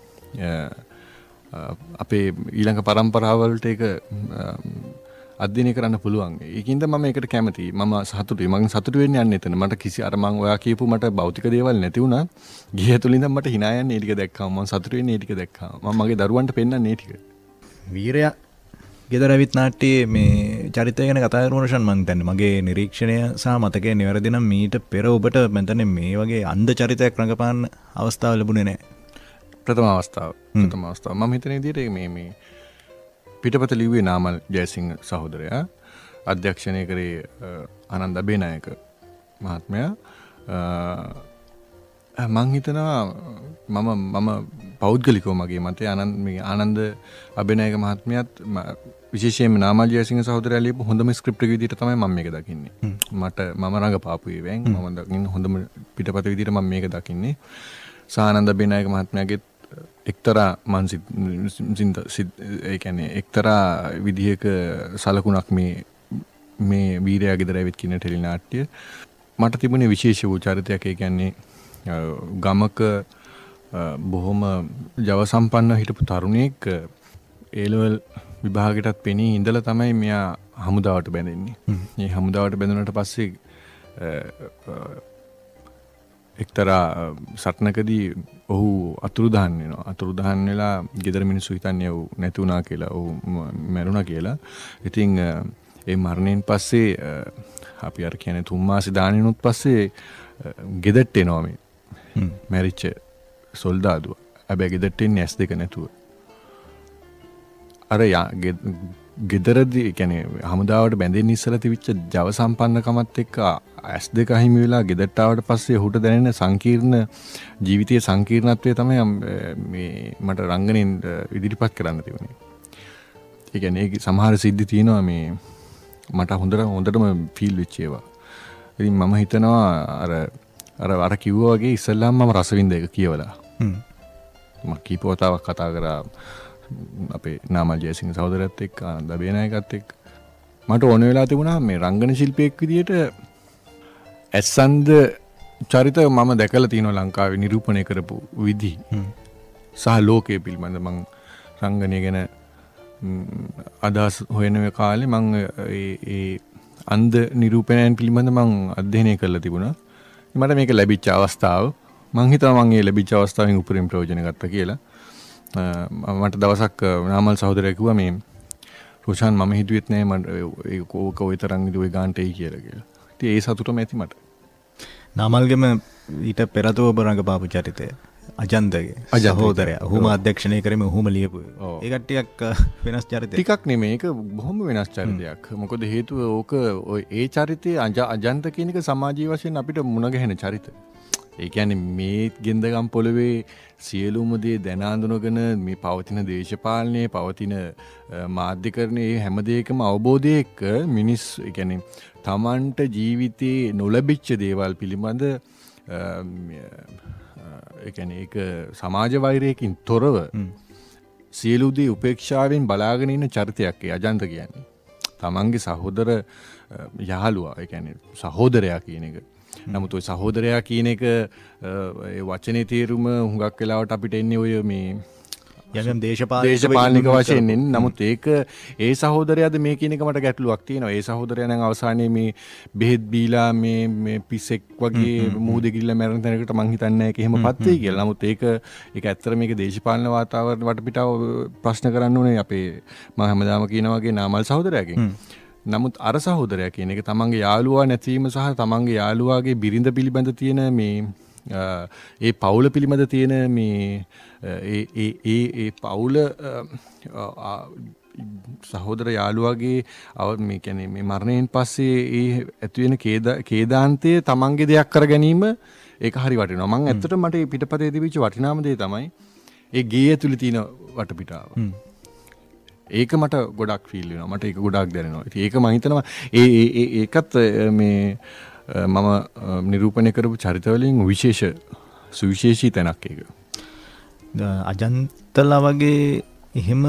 අපේ ඊළඟ පරම්පරාවලට ඒක අධ්‍යයනය කරන්න පුළුවන්. ඒකින්ද මම ඒකට කැමතියි. මම සතුටුයි. මම සතුටු වෙන්නේ යන්නේ එතන. මට කිසි අර මම ඔයා කියපු මට භෞතික දේවල් නැති වුණා. ගිය තුලින්ද මට hina යන්නේ ඒ ටික දැක්කම මම සතුටු වෙන්නේ ඒ ටික දැක්කම. මම මගේ දරුවන්ට පෙන්නන්නේ ඒ ටික. වීරයා ගෙදර ඇවිත් නාට්‍යයේ මේ චරිතය ගැන කතා කරන රොෂන් මං හිතන්නේ මගේ නිරීක්ෂණය සහ මතකය නිවැරදි නම් මීට පෙර ඔබට මම හිතන්නේ මේ වගේ අන්ධ චරිතයක් රඟපාන්න අවස්ථාව ලැබුණේ නැහැ. ප්‍රථම අවස්ථාව. මම හිතන විදිහට මේ පිටපත ලිව්වේ නාමල් ජයසිංහ සහෝදරයා, අධ්‍යක්ෂණය කරේ ආනන්ද අබේනායක මහත්මයා. මං හිතනවා මම පෞද්ගලිකව මගේ මතය ආනන්ද අබේනායක මහත්මයාත් විශේෂයෙන්ම නාමල් ජයසිංහ සහෝදරයා ලියපු හොඳම ස්ක්‍රිප්ට් එක විදිහට තමයි මම මේක දකින්නේ. මම රඟපාපු ඒවෙන් මම දකින්න හොඳම පිටපත විදිහට මම මේක දකින්නේ. ආනන්ද අබේනායක මහත්මයාගේ එක්තරා ඒ කියන්නේ එක්තරා විදිහක සලකුණක් මේ වීරයා ගෙදර ඇවිත් කියන ටෙලි නාට්‍ය මට තිබුණේ විශේෂ වූ චරිතයක්. ඒ කියන්නේ ගමක බොහොම ජව සම්පන්න හිටපු තරුණයෙක් A-level විභාගයටත් පෙනී ඉඳලා තමයි මෙයා හමුදාවට බැඳෙන්නේ. මේ හමුදාවට බැඳුනට පස්සේ එක්තරා සටනකදී ඔහු අතුරුදහන් වෙනවා. අතුරුදහන් වෙලා ගෙදර මිනිස්සු හිතන්නේ ඔහු නැති වුණා කියලා, ඔහු මැරුණා කියලා. ඉතින් ඒ මරණයෙන් පස්සේ අපි අර කියන්නේ 3 මාසෙ දානිනුත් පස්සේ ගෙදරට එනවා මේ මැරිච්ච සොල්දාදුවා. හැබැයි ගෙදරට එන්නේ S2 නැතුව. අර ගෙදරදී කියන්නේ හමුදාවට බැඳෙන්න ඉස්සලා තිබිච්ච ජව සම්පන්නකමත් එක්ක S2 අහිමි වෙලා ගෙදරට ආවට පස්සේ ඔහුට දැනෙන සංකීර්ණ ජීවිතයේ සංකීර්ණත්වය තමයි මේ මට රංගනෙන් ඉදිරිපත් කරන්න තිබුණේ. ඒ කියන්නේ සමහර සිද්ධි තියෙනවා මේ මට හොඳටම ෆීල් වෙච්ච ඒවා. ඉතින් මම හිතනවා අර කිව්වා වගේ ඉස්සෙල්ලාම මම රසවින්ද එක කියවලා. මම කීප වතාවක් කතා කරා අපේ නාමල් ජයසිංහ සහෝදරයත් එක්ක, ආනන්ද අබේනායකත් එක්ක. මට ඕන වෙලා තිබුණා මේ රංගන ශිල්පියෙක් විදියට ඇස්සන්ද චරිත මම දැකලා තියෙනවා ලංකාවේ නිරූපණය කරපු විදි සහ ලෝකයේ පිළිබඳ මං රංගනය ගැන අදහස් හොයන කාලේ මං ඒ අන්ධ නිරූපණයන් පිළිබඳ මං අධ්‍යයනය කරලා තිබුණා. මට මේක ලැබිච්ච අවස්ථාව මං හිතනවා මං ඒ ලැබිච්ච අවස්ථාවෙන් උපරිම ප්‍රයෝජන ගත්තා කියලා. මට දවසක් නාමල් සහෝදරයා කිව්වා මේ රොෂාන් මම හිතුවෙත් නෑ මට ඕක ඔය තරම් ඉදුවේ ගාන්ට එයි කියලා. ඉතින් ඒ සතුටම ඇති මට. නාමල්ගෙම ඊට පෙරතෝ ඔබ රඟපාපු චරිතය අජන්තගේ සහෝදරයා. ඔහුම අධ්‍යක්ෂණය කරමින් ඔහුම ලියපු. ඒ කට්ටියක් වෙනස් චරිතයක්. ටිකක් නෙමෙයි ඒක බොහොම වෙනස් චරිතයක්. මොකද හේතුව ඕක ඒ චරිතයේ අජන්ත කියන එක සමාජීය වශයෙන් අපිට මුණ ගැහෙන චරිත. ඒ කියන්නේ මේ ගෙන්දගම් පොළවේ සියලුම දේ දැන අඳුනගෙන මේ පවතින දේශපාලනයේ පවතින මාධ්‍යකරණයේ හැම දෙයකම අවබෝධය එක්ක මිනිස් ඒ කියන්නේ තමන්ට ජීවිතේ නොලැබිච්ච දේවල් පිළිබඳ ඒ කියන්නේ ඒක සමාජ වෛරයකින් තොරව සියලු දේ උපේක්ෂාවෙන් බලාගෙන ඉන්න චරිතයක් ඒ අජන්ත කියන්නේ. තමන්ගේ සහෝදර යහළුවා ඒ කියන්නේ සහෝදරයා කියන එක. නමුත් ඔය සහෝදරයා කියන එක වචනේ තේරුම හුඟක් වෙලාවට අපිට එන්නේ ඔය මේ යම් දේශපාලනික වශයෙන් එන්නේ. නමුත් ඒක ඒ සහෝදරයාද මේ කියන එක මට ගැටලුවක් තියෙනවා. ඒ සහෝදරයා නම් අවසානයේ මේ බෙහෙත් බීලා මේ පිස්සෙක් වගේ මූදේ ගිල්ල මැරෙන තැනකට මං හිතන්නේ නැහැ ඒක එහෙමපත් වෙයි කියලා. නමුත් ඒක ඇත්තට මේක දේශපාලන වාතාවරණ වටපිටාව ප්‍රශ්න කරන්න ඕනේ අපේ මම හැමදාම කියනා වගේ නාමල් සහෝදරයාගෙන්. නමුත් අර සහෝදරයා කියන එක තමන්ගේ යාළුවා නැතිවීම සහ තමන්ගේ යාළුවාගේ බිරිඳ පිළිබඳ තියෙන මේ ඒ පවුල පිළිබඳ තියෙන මේ ඒ පවුල සහෝදර යාළුවාගේ මේ කියන්නේ මේ මරණයෙන් පස්සේ ඒ ඇති වෙන කේදාන්තය තමන්ගේ දෙයක් කර ගැනීම ඒක හරි වටිනවා. මම ඇත්තට මට මේ පිටපතේ තිබිච්ච වටිනාම දේ තමයි ඒ ගේ ඇතුලේ තියෙන වටපිටාව. ඒක මට ගොඩක් ෆීල් වෙනවා. මට ඒක ගොඩක් දැනෙනවා. ඉතින් ඒක මම හිතනවා ඒකත් මේ මම නිරූපණය කරපු චරිතවලින් සුවිශේෂී තැනක් ඒක. අජන්තලා වගේ එහෙම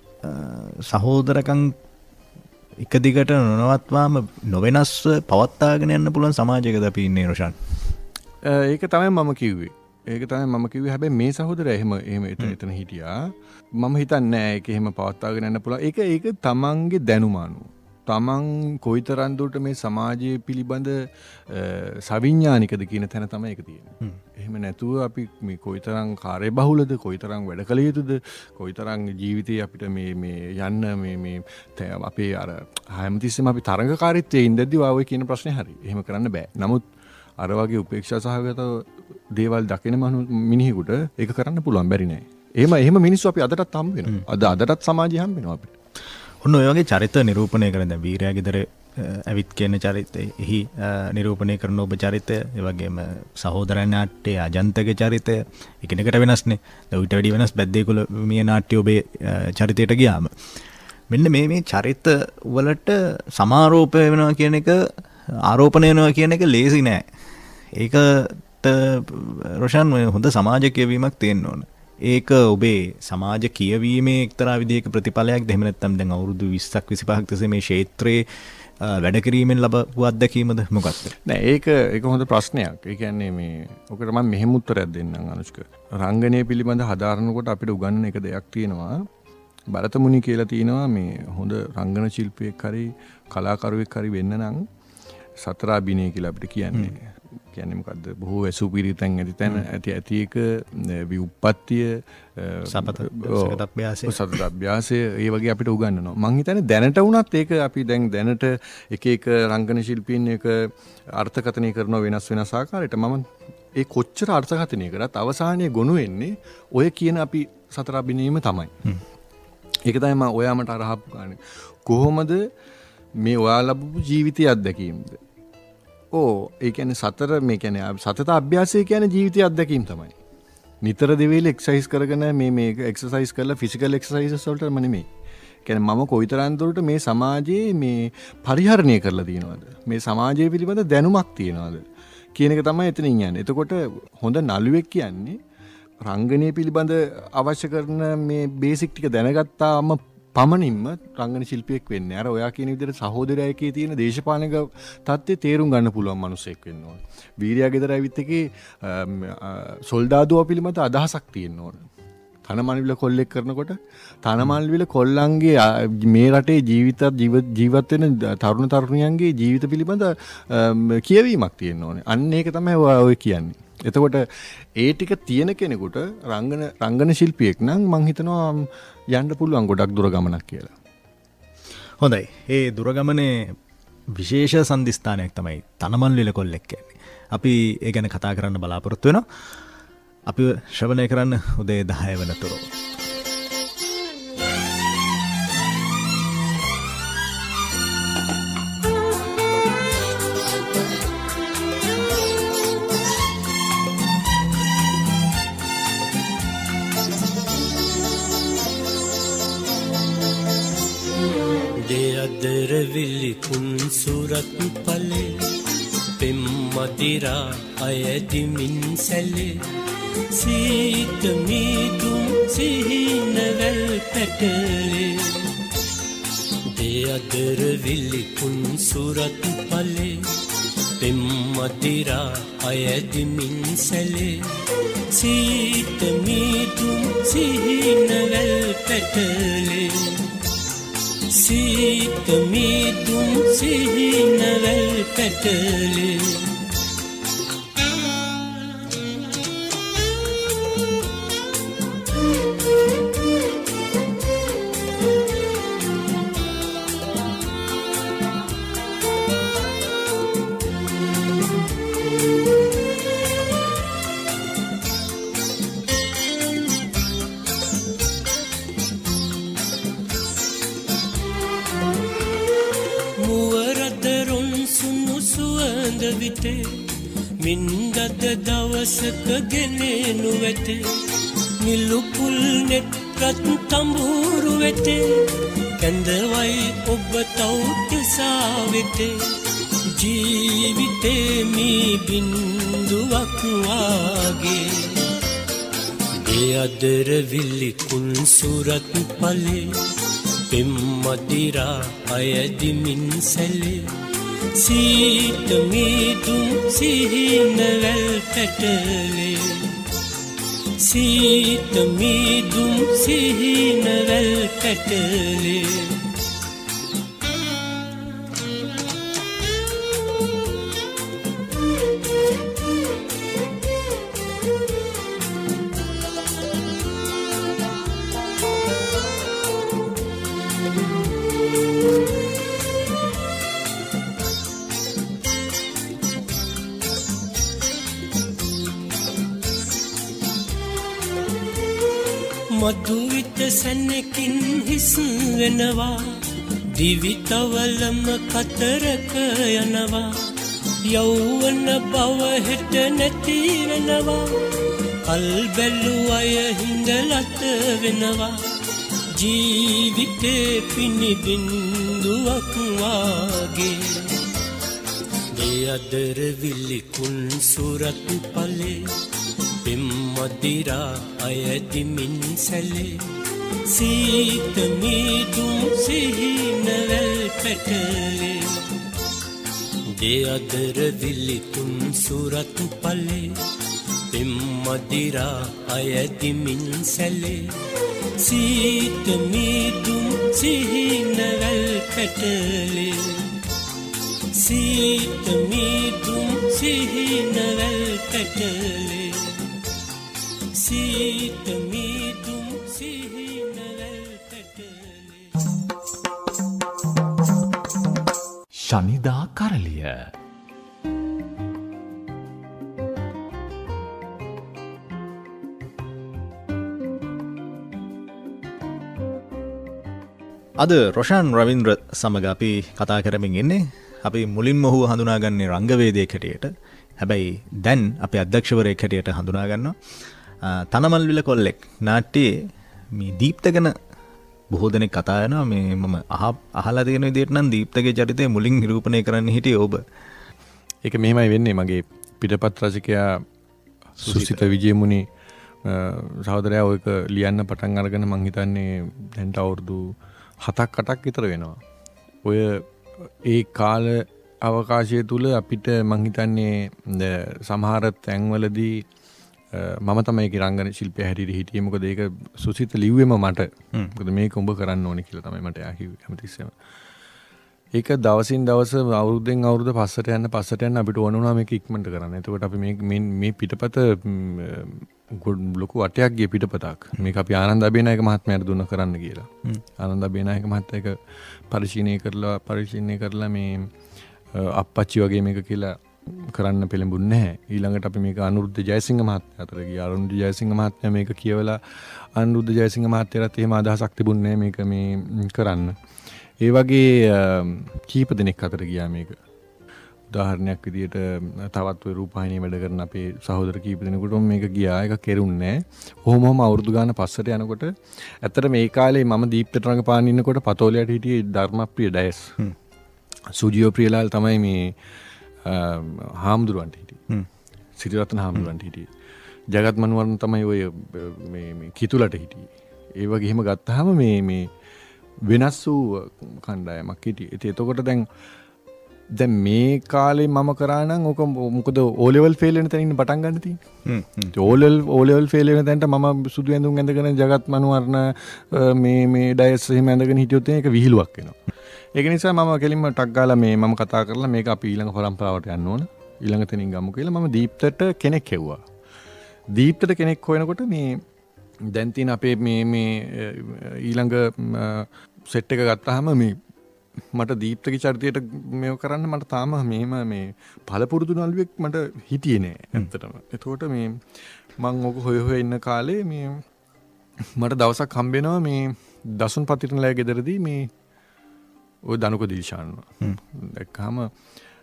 සහෝදරකම් එක දිගට නොනවත්වාම නොවෙනස්ව පවත්වාගෙන යන්න පුළුවන් සමාජයකද අපි ඉන්නේ රොෂාන්? ඒක තමයි මම කිව්වේ. හැබැයි මේ සහෝදරයා එහෙම එතන හිටියා. මම හිතන්නේ නෑ ඒක එහෙම පවත්වාගෙන යන්න පුළුවන්. ඒක තමන්ගේ දැනුම අනුව. තමන් කොයිතරම් දුරට මේ සමාජය පිළිබඳ සවිඥානිකද කියන තැන තමයි ඒක තියෙන්නේ. එහෙම නැතුව අපි මේ කොයිතරම් කාර්යබහුලද, කොයිතරම් වැඩ කළ යුතුද, කොයිතරම් ජීවිතේ අපිට මේ යන්න මේ අපේ අර හැමතිස්සෙම අපි තරඟකාරීත්වයේ ඉඳද්දි ඔය කියන ප්‍රශ්නේ හරි. එහෙම කරන්න බෑ. නමුත් අර වගේ උපේක්ෂා සහගත දේවල් දකින මිනිහෙකුට ඒක කරන්න පුළුවන් බැරි නෑ. එහෙම මිනිස්සු අපි අදටත් හම්බ වෙනවා. අදටත් සමාජය හම්බ වෙනවා අපිට. ඔන්න ඔය වගේ චරිත නිරූපණය කරන දැන් වීරයා ගෙදර ඇවිත් කියන චරිතය, එහි නිරූපණය කරන ඔබ චරිතය, ඒ වගේම සහෝදරයන් නාට්‍යයේ අජන්තගේ චරිතය එකිනෙකට වෙනස්නේ. දැන් ඊට වැඩි වෙනස් බැද්දේකුල මිය නාට්‍ය ඔබේ චරිතයට ගියාම මෙන්න මේ චරිත වලට සමාරෝපය වෙනවා කියන එක, ආරෝපණය වෙනවා කියන එක ලේසි නෑ. ඒකට රොෂාන් හොඳ සමාජ කියවීමක් තියෙන්න ඕන. ඒක ඔබේ සමාජ කියවීමේ එක්තරා විදිහක ප්‍රතිඵලයක්ද? එහෙම නැත්නම් දැන් අවුරුදු 20ක් 25ක් තිස්සේ මේ ක්ෂේත්‍රයේ වැඩ කිරීමෙන් ලැබපු අත්දැකීමද මොකක්ද? නෑ ඒක හොඳ ප්‍රශ්නයක්. ඒ කියන්නේ මේ ඔකට මම මෙහෙම උත්තරයක් දෙන්නම් අනුෂ්ක. රංගනය පිළිබඳ හදාරනකොට අපිට උගන්වන එක දෙයක් තියෙනවා. භරතමුනි කියලා තියෙනවා මේ හොඳ රංගන ශිල්පියෙක් හරි කලාකරුවෙක් හරි වෙන්න නම් සතර අභිනය කියලා අපිට කියන්නේ. කියන්නේ මොකද්ද? බොහෝ ඇසුපිරිතෙන් ඇති එක විඋප්පත්තිය, සතත අභ්‍යාසය ඒ වගේ අපිට උගන්වනවා. මං හිතන්නේ දැනට වුණත් ඒක අපි දැනට එක රංගන ශිල්පීන් එක අර්ථකථනය කරන වෙනස් ආකාරයට මම ඒ කොච්චර අර්ථකථනය කරත් අවසානයේ ගොනු වෙන්නේ ඔය කියන අපි සතර අභිනයම තමයි. ඒක තමයි මම ඔයාමට අරහපු ගන්න. කොහොමද මේ ඔයා ලැබපු ජීවිතය අත්දැකීමද? ඒ කියන්නේ සතත අභ්‍යාසය කියන්නේ ජීවිතය අත්දැකීම තමයි. නිතර දෙවේල එක්සර්සයිස් කරගෙන මේ එක්සර්සයිස් කරලා ෆිසිකල් එක්සර්සයිසස් වලට නෙමෙයි. කියන්නේ මම කොයිතරම් දුරට මේ සමාජයේ මේ පරිහරණය කරලා තියෙනවද? මේ සමාජය පිළිබඳ දැනුමක් තියෙනවද? කියන එක තමයි එතනින් යන්නේ. එතකොට හොඳ නළුවෙක් කියන්නේ රංගනය පිළිබඳ අවශ්‍ය කරන මේ බේසික් ටික දැනගත්තාම පමණින්ම රංගන ශිල්පියෙක් වෙන්නේ. අර ඔයා කියන විදිහට සහෝදරයෙක්ගේ තියෙන දේශපාලනික தත්ත්වය තේරුම් ගන්න පුළුවන් මිනිසෙක් වෙන්න ඕන. වීරයා ගෙදර ඇවිත් එකේ සොල්දාදුවා පිළිබඳ අදහසක් තියෙන්න ඕන. තනමල්විල කොල්ලෙක් කරනකොට තනමල්විල කොල්ලන්ගේ මේ රටේ ජීවත් වෙන තරුණ තරුණියන්ගේ ජීවිත පිළිබඳ කියවීමක් තියෙන්න ඕනේ. අන්න ඒක තමයි ඔය කියන්නේ. එතකොට ඒ ටික තියෙන කෙනෙකුට රංගන ශිල්පියෙක් නම් මං හිතනවා යන්න පුළුවන් ගොඩක් දුර ගමනක් කියලා. හොඳයි. ඒ දුර ගමනේ විශේෂ සම්දිස්ථානයක් තමයි තනමල්විල කොල්ලෙක් කියන්නේ. අපි ඒ ගැන කතා කරන්න බලාපොරොත්තු වෙනවා. අපි ශ්‍රවණය කරන්න උදේ 10 වෙනතුරු. දෙයදරවිලි කුන් සුරත් පලේ පෙම් මදිරා අයදිමින් සැලේ සීත මීදුම් සිහිනවැල් පැටලේ දෙයදරවිලි කුන් සුරත් පලේ පෙම් මදිරා අයදිමින් සැලේ සීත මීදුම් සිහිනවැල් පැටලේ සීත මීදුම් සිහිනවැල් පැටලේ සුවඳ විතේ මින්දද දවසක ගෙනෙනු වෙතේ නිලුපුල් නෙත් රත් තඹුරු වෙතේ කැඳවයි ඔබ තවුතිසා වෙතේ ජීවිතේ මී බින්දුවක් වාගේ ඒ අදර විලි කුන් සුරත් පලේ පෙම්මදිරා අයදිමින් සැලේ සීත මීදුම් සිහිනවැල් පැටලේ සීත මීදුම් සිහිනවැල් පැටලේ මధුවිත සැනකින් හිස් වෙනවා දිවිතවලම කතරක යනවා යෞවන බව හෙට නැති වෙනවා කල් බැලු අය හිඳලත වෙනවා ජීවිතේ පිනි බින්දුවක් වාගේ ඒ අදර විලි කුන් සුරත් පලේ පෙම්මදිරා අයදිමින් සැලේ සීත මීදුම් සිහිනවැල් පැටලේ දේ අදර විලි කුන් සුරත් පලේ පෙම්මදිරා අයදිමින් සැලේ සීත මීදුම් සිහිනවැල් පැටලේ සීත මීදුම් සිහිනවැල් පැටලේ සීත මීදුම් සිහිනවැල් පැටලේ ශනිදා කරලිය අද රොෂාන් රවින්ද්‍ර සමග අපි කතා කරමින් ඉන්නේ අපි මුලින්ම ඔහු හඳුනාගන්නේ රංගවේදියෙක් හැටියට. හැබැයි දැන් අපි අධ්‍යක්ෂවරයෙක් හැටියට හඳුනාගන්නවා. තනමල්විල කොල්ලෙක් නාට්‍යයේ මේ දීප්ත ගැන බොහෝ දෙනෙක් කතා කරනවා. මේ මම අහලා තියෙන විදිහට නම් දීප්තගේ චරිතය මුලින් නිරූපණය කරන්න හිටියේ ඔබ. ඒක මෙහෙමයි වෙන්නේ. මගේ පිටපත් රචකයා සුසිත විජේමුනි සහෝදරයා ඔයක ලියන්න පටන් අරගෙන මං හිතන්නේ දැන්ට අවුරුදු 7-8ක් විතර වෙනවා. ඔය ඒ කාල අවකාශය තුල අපිට මං හිතන්නේ සමහර තැන්වලදී මම තමයි ඒක රංගන ශිල්පියා හැටියට හිටියේ. මොකද ඒක සුසිත ලිව්වෙම මට. මොකද මේක උඹ කරන්න ඕනේ කියලා තමයි මට කිව්වේ හැමතිස්සෙම. ඒක දවසින් දවස අවුරුද්දෙන් අවුරුද්ද පස්සට යන්න අපිට ඕන වුණා මේක ඉක්මනට කරන්න. එතකොට අපි මේ පිටපත ලොකු වටයක් ගිය පිටපතක්. මේක අපි ආනන්ද අබේනායක මහත්මයාට දුන්න කරන්න කියලා. ආනන්ද අබේනායක මහත්තයා ඒක පරිශීලනය කරලා මේ අප්පච්චි වගේ මේක කියලා කරන්න පෙළඹුන්නේ නැහැ. ඊළඟට අපි මේක අනුරුද්ධ ජයසිංහ මහත්මයා අතර ගියා. අනුරුද්ධ ජයසිංහ මහත්මයා මේක කියවලා අනුරුද්ධ ජයසිංහ මහත්තයාට එහෙම අදහසක් තිබුණේ නැහැ මේක මේ කරන්න. ඒ වගේ කීප දෙනෙක් අතර ගියා මේක. උදාහරණයක් විදිහට තවත් ඔය රූපවාහිනියේ වැඩ කරන අපේ සහෝදර කීප දෙනෙකුට මේක ගියා. ඒක කෙරුන්නේ නැහැ. ඔහොම අවුරුදු ගාන පස්සට යනකොට ඇත්තට මේ කාලේ මම දීප්තට රඟපාන ඉන්නකොට පතෝලයට හිටියේ ධර්මප්‍රිය ඩයස්. සුජියෝ ප්‍රියලාල් තමයි මේ හාමුදුරුවන්ට හිටියේ. සිරිරත්න හාමුදුරුවන්ට හිටියේ. ජගත් මනුවරන් තමයි ඔය මේ කිතුලට හිටියේ. ඒ වගේ එහෙම ගත්තාම මේ වෙනස් වූ කණ්ඩායමක් හිටියේ. එතකොට දැන් මේ කාලේ මම කරා නම් ඕක මොකද O level fail වෙන තැනින් පටන් ගන්න තියෙන්නේ. O level fail වෙන තැනට මම සුදු ඇඳුම් ඇඳගෙන ජගත් මනුවරණ මේ ඩයස් එහෙම ඇඳගෙන හිටියොත් ඒක විහිළුවක් වෙනවා. ඒක නිසා මම කෙලින්ම ටක් ගාලා මම කතා කරලා මේක අපි ඊළඟ පරම්පරාවට යන්න ඕන. ඊළඟ තැනින් ගමු කියලා මම දීප්තට කෙනෙක් හෙව්වා. දීප්තට කෙනෙක් හොයනකොට මේ දැන් තියෙන අපේ මේ ඊළඟ සෙට් එක ගත්තාම මේ මට දීප්තගේ චරිතයට මේව කරන්න මට තාම මෙහෙම මේ පළපුරුදු නළුවෙක් මට හිටියේ නෑ ඇත්තටම. එතකොට මේ මං ඔක හොය ඉන්න කාලේ මේ මට දවසක් හම්බෙනවා මේ දසුන් පතිරණලෑ ගෙදරදී මේ ඔය දනුක දිල්ෂාන්ව. දැක්කම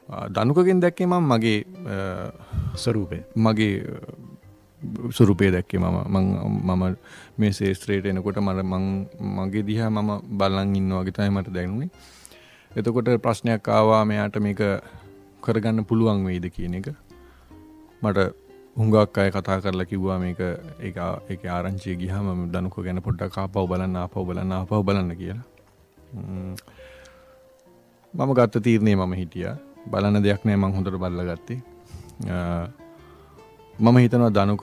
දනුකගෙන් දැක්කේ මම මගේ ස්වරූපය මගේ ස්වරූපය දැක්කේ මම මේ ශේෂ්ත්‍රයට එනකොට මගේ දිහා මම බලන් ඉන්නවා වගේ තමයි මට දැනුනේ. එතකොට ප්‍රශ්නයක් ආවා මෙයාට මේක කරගන්න පුළුවන් වෙයිද කියන එක. මට හුඟක් අය කතා කරලා කිව්වා මේක ඒක ආරංචිය ගියාම දනුක ගැන පොඩ්ඩක් ආපහු බලන්න කියලා. මම ගත්ත තීරණේ මම හිටියා. බලන්න දෙයක් නෑ මං හොඳට බලලා ගත්තේ. මම හිතනවා දනුක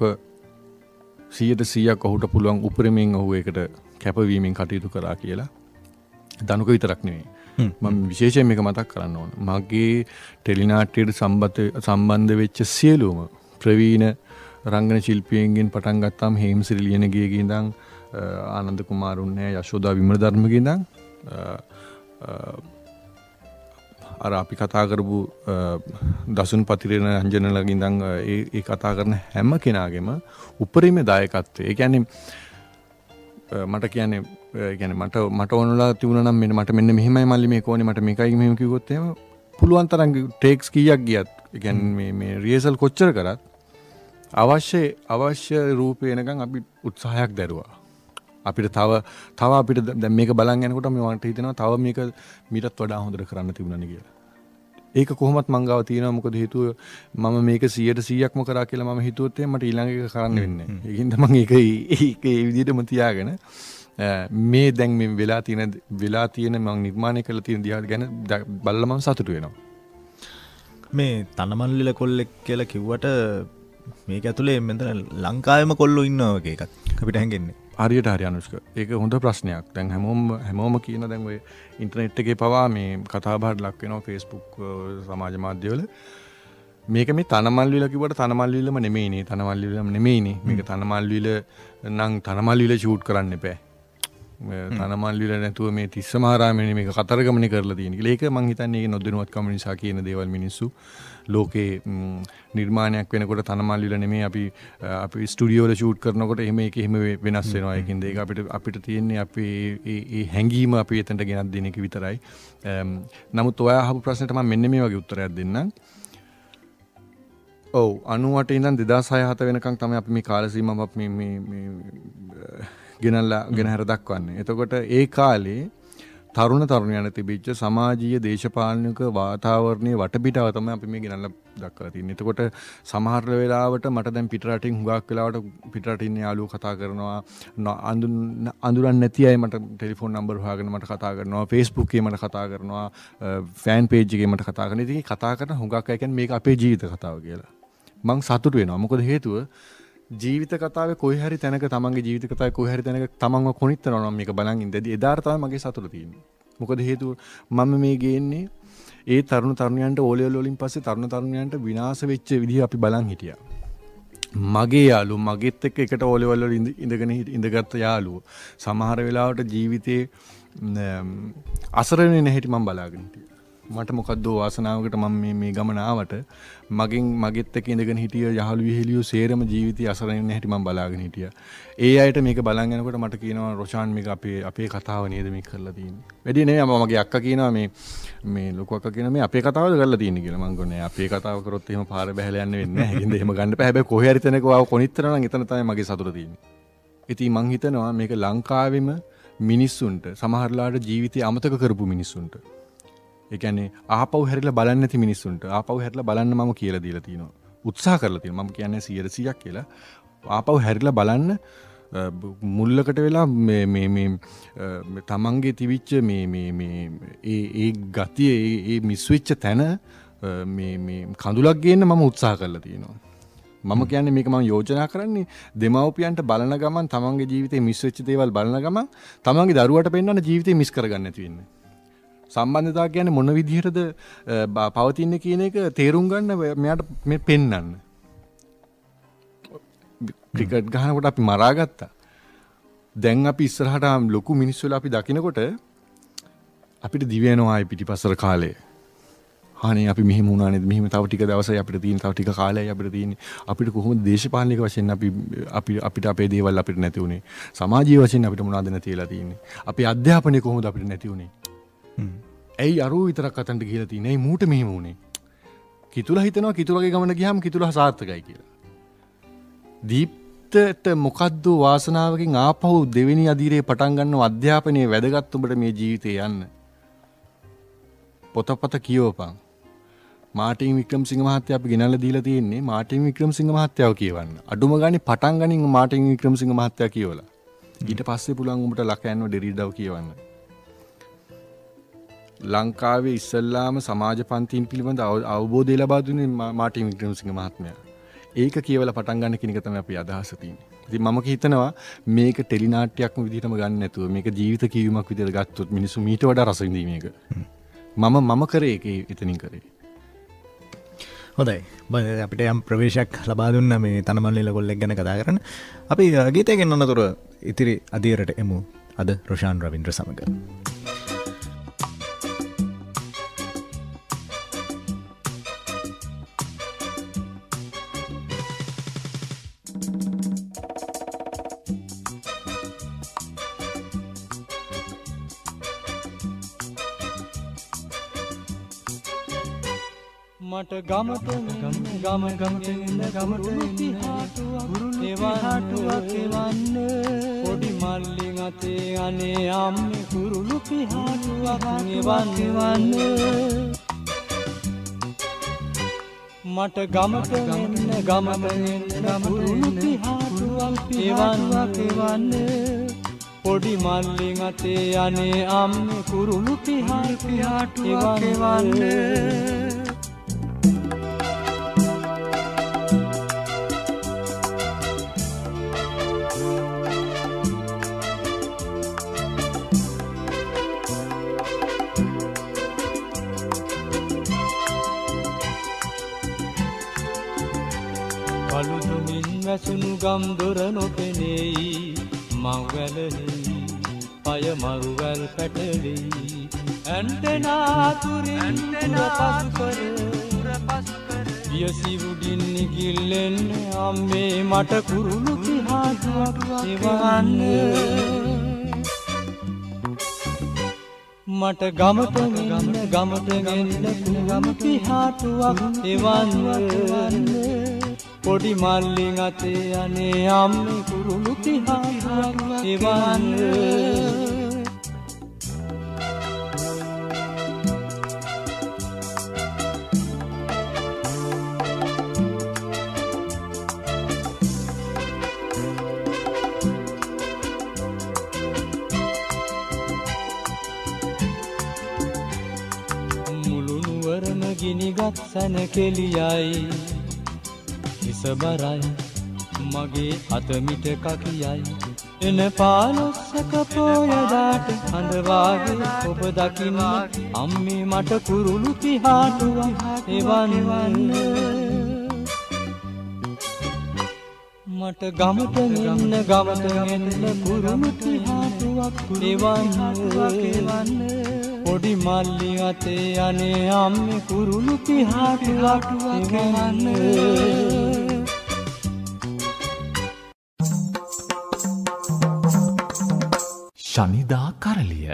100% ඔහුට පුළුවන් උපරිමයෙන් ඔහු ඒකට කැපවීමෙන් කටයුතු කරා කියලා. දනුක විතරක් නෙවෙයි. මම විශේෂයෙන් මේක මතක් කරන්න ඕන. මගේ ටෙලිනාට්‍යයට සම්බන්ධ වෙච්ච සියලුම ප්‍රවීණ රංගන ශිල්පියන්ගෙන් පටන් ගත්තාම හේමසිරි ලියනගේගේ ඉඳන් ආනන්ද කුමාරුන්නේ යශෝදා විමලධර්මගේ ඉඳන් අර අපි කතා කරපු දසුන් පතිරේන රංජනලගේ ඉඳන් ඒ කතා කරන හැම කෙනාගේම උපරිම දායකත්වය. ඒ කියන්නේ මට කියන්නේ මට ඕනලා තිබුණා නම් මට මෙන්න මෙහෙමයි මල්ලි මේක ඕනේ මට මේකයි මෙහෙම කිව්වොත් එහෙම පුළුවන් තරම් ටේක්ස් කීයක් ගියත් ඒ කියන්නේ මේ රිහර්සල් කොච්චර කරත් අවශ්‍ය රූපේ එනකන් අපි උත්සාහයක් දරුවා. අපිට තව අපිට දැන් මේක බලන් යනකොට මට හිතෙනවා තව මේක මීටත් වඩා හොඳට කරන්න තිබුණානේ කියලා. ඒක කොහොමත් මං ගාව තියෙනවා මොකද හේතුව මම මේක 100%ක්ම කරා කියලා මම හිතුවොත් මට ඊළඟ එක කරන්න වෙන්නේ නැහැ. ඒකින්ද මම ඒක ඒ විදිහටම තියාගෙන මේ දැන් මේ වෙලා තියෙන මම නිර්මාණය කරලා තියෙන දිහා ගැන බලලා මම සතුටු වෙනවා. මේ තනමල්ලිල කොල්ලෙක් කියලා කිව්වට මේක ඇතුලේ මෙතන ලංකාවේම කොල්ලෝ ඉන්නවා වගේ එකක් අපිට හැංගෙන්නේ. හරියට හරි අනුෂ්ක. ඒක හොඳ ප්‍රශ්නයක්. දැන් හැමෝම කියන දැන් ඔය ඉන්ටර්නෙට් එකේ පවා මේ කතා බහට ලක් වෙනවා Facebook සමාජ මාධ්‍යවල. මේක මේ තනමල්විල කිව්වට තනමල්විලම නෙමෙයිනේ. මේක තනමල්විල නම් තනමල්විල ෂූට් කරන්න එපා. තනමල්විල නැතුව මේ තිස්සමහාරාමයේ මේක කතරගමනේ කරලා තියෙන කියලා. ඒක මං හිතන්නේ ඒක නොදැනුවත්කම නිසා කියන දේවල් මිනිස්සු ලෝකේ නිර්මාණයක් වෙනකොට තනමල්විල නෙමෙයි අපි ස්ටුඩියෝ වල ෂූට් කරනකොට එහෙම වෙනස් වෙනවා. ඒකින්ද ඒක අපිට තියෙන්නේ අපි ඒ හැංගීම අපි එතනට ගෙනත් දෙන එක විතරයි. නමුත් ඔයා අහපු ප්‍රශ්නෙට මම මෙන්න මේ වගේ උත්තරයක් දෙන්නම්. ඔව් 98 ඉඳන් 2006 වෙනකන් තමයි අපි මේ කාල සීමාව අපි මේ ගෙනහැර දක්වන්නේ. එතකොට ඒ කාලේ තරුණ තරුණයන්ට තිබිච්ච සමාජීය දේශපාලනික වාතාවරණයේ වටපිටාව තමයි අපි මේ ගෙනල්ලා දක්වලා තියෙන්නේ. එතකොට සමහර වෙලාවට මට දැන් පිටරටින් හුඟක් වෙලාවට පිටරටින් යාළුවෝ කතා කරනවා අඳුරන්නේ නැති අය මට ටෙලිෆෝන් නම්බර් හොයාගෙන මට කතා කරනවා Facebook එකේ මට කතා කරනවා ෆෑන් පේජ් එකේ මට කතා කරනවා. ඉතින් කතා කරන හුඟක් අය කියන්නේ මේක අපේ ජීවිත කතාව කියලා. මං සතුටු වෙනවා. මොකද හේතුව ජීවිත කතාවේ කොයි හරි තැනක තමන්ගේ ජීවිත කතාවේ කොයි හරි තැනක තමන්ව කොනිටනවා නම් මේක බලන් ඉඳදී එදාට තමයි මගේ සතුට තියෙන්නේ. මොකද හේතුව මම මේ ගේන්නේ ඒ තරුණ තරුණයන්ට ඕලෙවල් වලින් පස්සේ තරුණ තරුණයන්ට විනාශ වෙච්ච විදිහ අපි බලන් හිටියා. මගේ යාළුවෝ මගෙත් එක්ක එකට ඕලෙවල් වල ඉඳගත්ත යාළුවෝ සමහර වෙලාවට ජීවිතේ අසරණ වෙන හැටි මම බලාගෙන හිටියා. මට මොකද්ද වාසනාවකට මම මේ ගමන ආවට මගෙත් එක්ක ඉඳගෙන හිටිය යහළු විහෙලියෝ සේරම ජීවිතය අසරණ වෙන හැටි මම බලාගෙන හිටියා. ඒ අයට මේක බලන් යනකොට මට කියනවා රොෂාන් මේක අපේ කතාව නේද මේක කරලා තියෙන්නේ. වැඩි නෙවෙයි මගේ අක්කා කියනවා මේ ලොකු අක්කා කියනවා මේ අපේ කතාවද කරලා තියෙන්නේ කියලා. මං ගොන්නේ අපේ කතාව කරොත් එහෙම පාර බහැලා යන්න වෙන්නේ නැහැ. ඒකින්ද එහෙම ගන්න බෑ. හැබැයි කොහේ හරි තැනක ආව කොනිටතර නම් එතන තමයි මගේ සතුට තියෙන්නේ. ඉතින් මං හිතනවා මේක ලංකාවෙම මිනිස්සුන්ට සමහරලාට ජීවිතය අමතක කරපු මිනිස්සුන්ට ඒ කියන්නේ ආපහු හැරිලා බලන්න නැති මිනිස්සුන්ට ආපහු හැරිලා බලන්න මම කියලා දීලා තියෙනවා. උත්සාහ කරලා තියෙනවා. මම කියන්නේ 100%ක් කියලා. ආපහු හැරිලා බලන්න මුල්ලකට වෙලා මේ තමන්ගේ තිබිච්ච ඒ ගතිය ඒ මිස්විච්ච තැන මේ කඳුලක් ගේන්න මම උත්සාහ කරලා තියෙනවා. මම කියන්නේ මේක මම යෝජනා කරන්නේ දෙමව්පියන්ට බලන ගමන් තමන්ගේ ජීවිතේ මිස්විච්ච දේවල් බලන ගමන් තමන්ගේ දරුවට පෙන්වන්න ජීවිතේ මිස් කරගන්න නැති වෙන්නේ. සම්බන්ධතාව කියන්නේ මොන විදිහටද පවතින්නේ කියන එක තේරුම් ගන්න මෙයාට මේ පෙන්වන්න. ක්‍රිකට් ගහනකොට අපි මරාගත්තා. දැන් අපි ඉස්සරහට ලොකු මිනිස්සු වෙලා අපි දකිනකොට අපිට දිව යනවා ආයි පිටිපස්සට කාලේ. අනේ අපි මෙහෙම වුණා නේද? මෙහෙම තව ටික දවසයි අපිට තියෙන තව ටික කාලයයි අපිට තියෙන්නේ. අපිට කොහොමද දේශපාලනික වශයෙන් අපිට අපේ දේවල් අපිට නැති උනේ? සමාජීය වශයෙන් අපිට මොනවද නැතිලා තියෙන්නේ? අපේ අධ්‍යාපනය කොහොමද අපිට නැති උනේ? ඇයි අරෝ විතරක් අතන්ට ගිහලා තියෙන්නේ? ඇයි මූට මෙහෙම වුනේ? කිතුලා හිතනවා කිතුලගේ ගමන ගියාම කිතුලා සාර්ථකයි කියලා. දීප්තට මොකද්ද වාසනාවකින් ආපහු දෙවෙනි අදියරේ පටන් ගන්නව අධ්‍යාපනයේ වැදගත් උඹට මේ ජීවිතේ යන්න. පොතපත කියවපන්. මාටින් වික්‍රමසිංහ මහත්තයා අපි ගෙනල්ලා දීලා තියෙන්නේ මාටින් වික්‍රමසිංහ මහත්තයාව කියවන්න. අඩුම ගානේ පටන් ගනින් මාටින් වික්‍රමසිංහ මහත්තයා කියවලා. ඊට පස්සේ පුළුවන් උඹට ලකයන්ව ඩෙරිඩව් කියවන්න. ලංකාවේ ඉස්සල්ලාම සමාජ පන්තිීන් පිළිබඳ අවබෝධය ලබා දුන්නේ මාටින් වික්‍රමසිංහ මහත්මයා. ඒක කියවලා පටන් ගන්න කෙනෙක් තමයි අපි අදහස තියෙන්නේ. ඉතින් මම හිතනවා මේක ටෙලි නාට්‍යයක්ම විදිහටම ගන්න නැතුව මේක ජීවිත කියවීමක් විදිහට ගත්තොත් මිනිස්සු මීට වඩා රස විඳී මේක. මම කරේ ඒක එතනින් කරේ. හොඳයි අපිට යම් ප්‍රවේශයක් ලබා දුන්න මේ තනමල්ලිල කොල්ලෙක් ගැන කතා කරන්න. අපි ගීතයකින් අනතුර ඉතිරි අදියරට එමු අද රොෂාන් රවින්ද්‍ර සමග. මට ගමට එවහටුවක් එවන්න පොඩි මල්ලින් අතේ අනේ අම්මේ කුරුළු පිහාටුවක් එවන්න මට ගමට එන්න කුරුළු පිහාටුවක් එවන්න පොඩි මල්ලින් අතේ අනේ අම්මේ කුරුළු පිහාටුවක් එවන්න වැසුණු ගම් දොර නොපෙනෙයි මවැලෙහි පය මරුවැල් පැටලෙයි ඇන්ටෙනා තුරින් පසු කර වියසිවුඩින් නිගිල්ලෙන්න අම්මේ මට කුරුළු පිහාටුවක් එවන්න මට ගමට ගෙන්න කුරුළු පිහාටුවක් එවන්න පොඩි මල්ලින් අතේ අනේ අම්මේ කුරුළු පිහාටුවක් එවන්න මුළු නුවරම ගිනිගත් සැන කෙලියයි ඉසබරයි මගේ අතමිට කකියයි එන පාලොස්සක පෝයදාට හඳවාගේ ඔබ දකින්න අම්මේ මට කුරුළු පිහාටුවක් එවන්න මට ගමට එන්න කුරුළු පිහාටුවක් එවන්න පොඩි මල්ලි අතේ අනේ අම්මේ කුරුළු පිහාටුවක් එවන්න ශනිදා කරලිය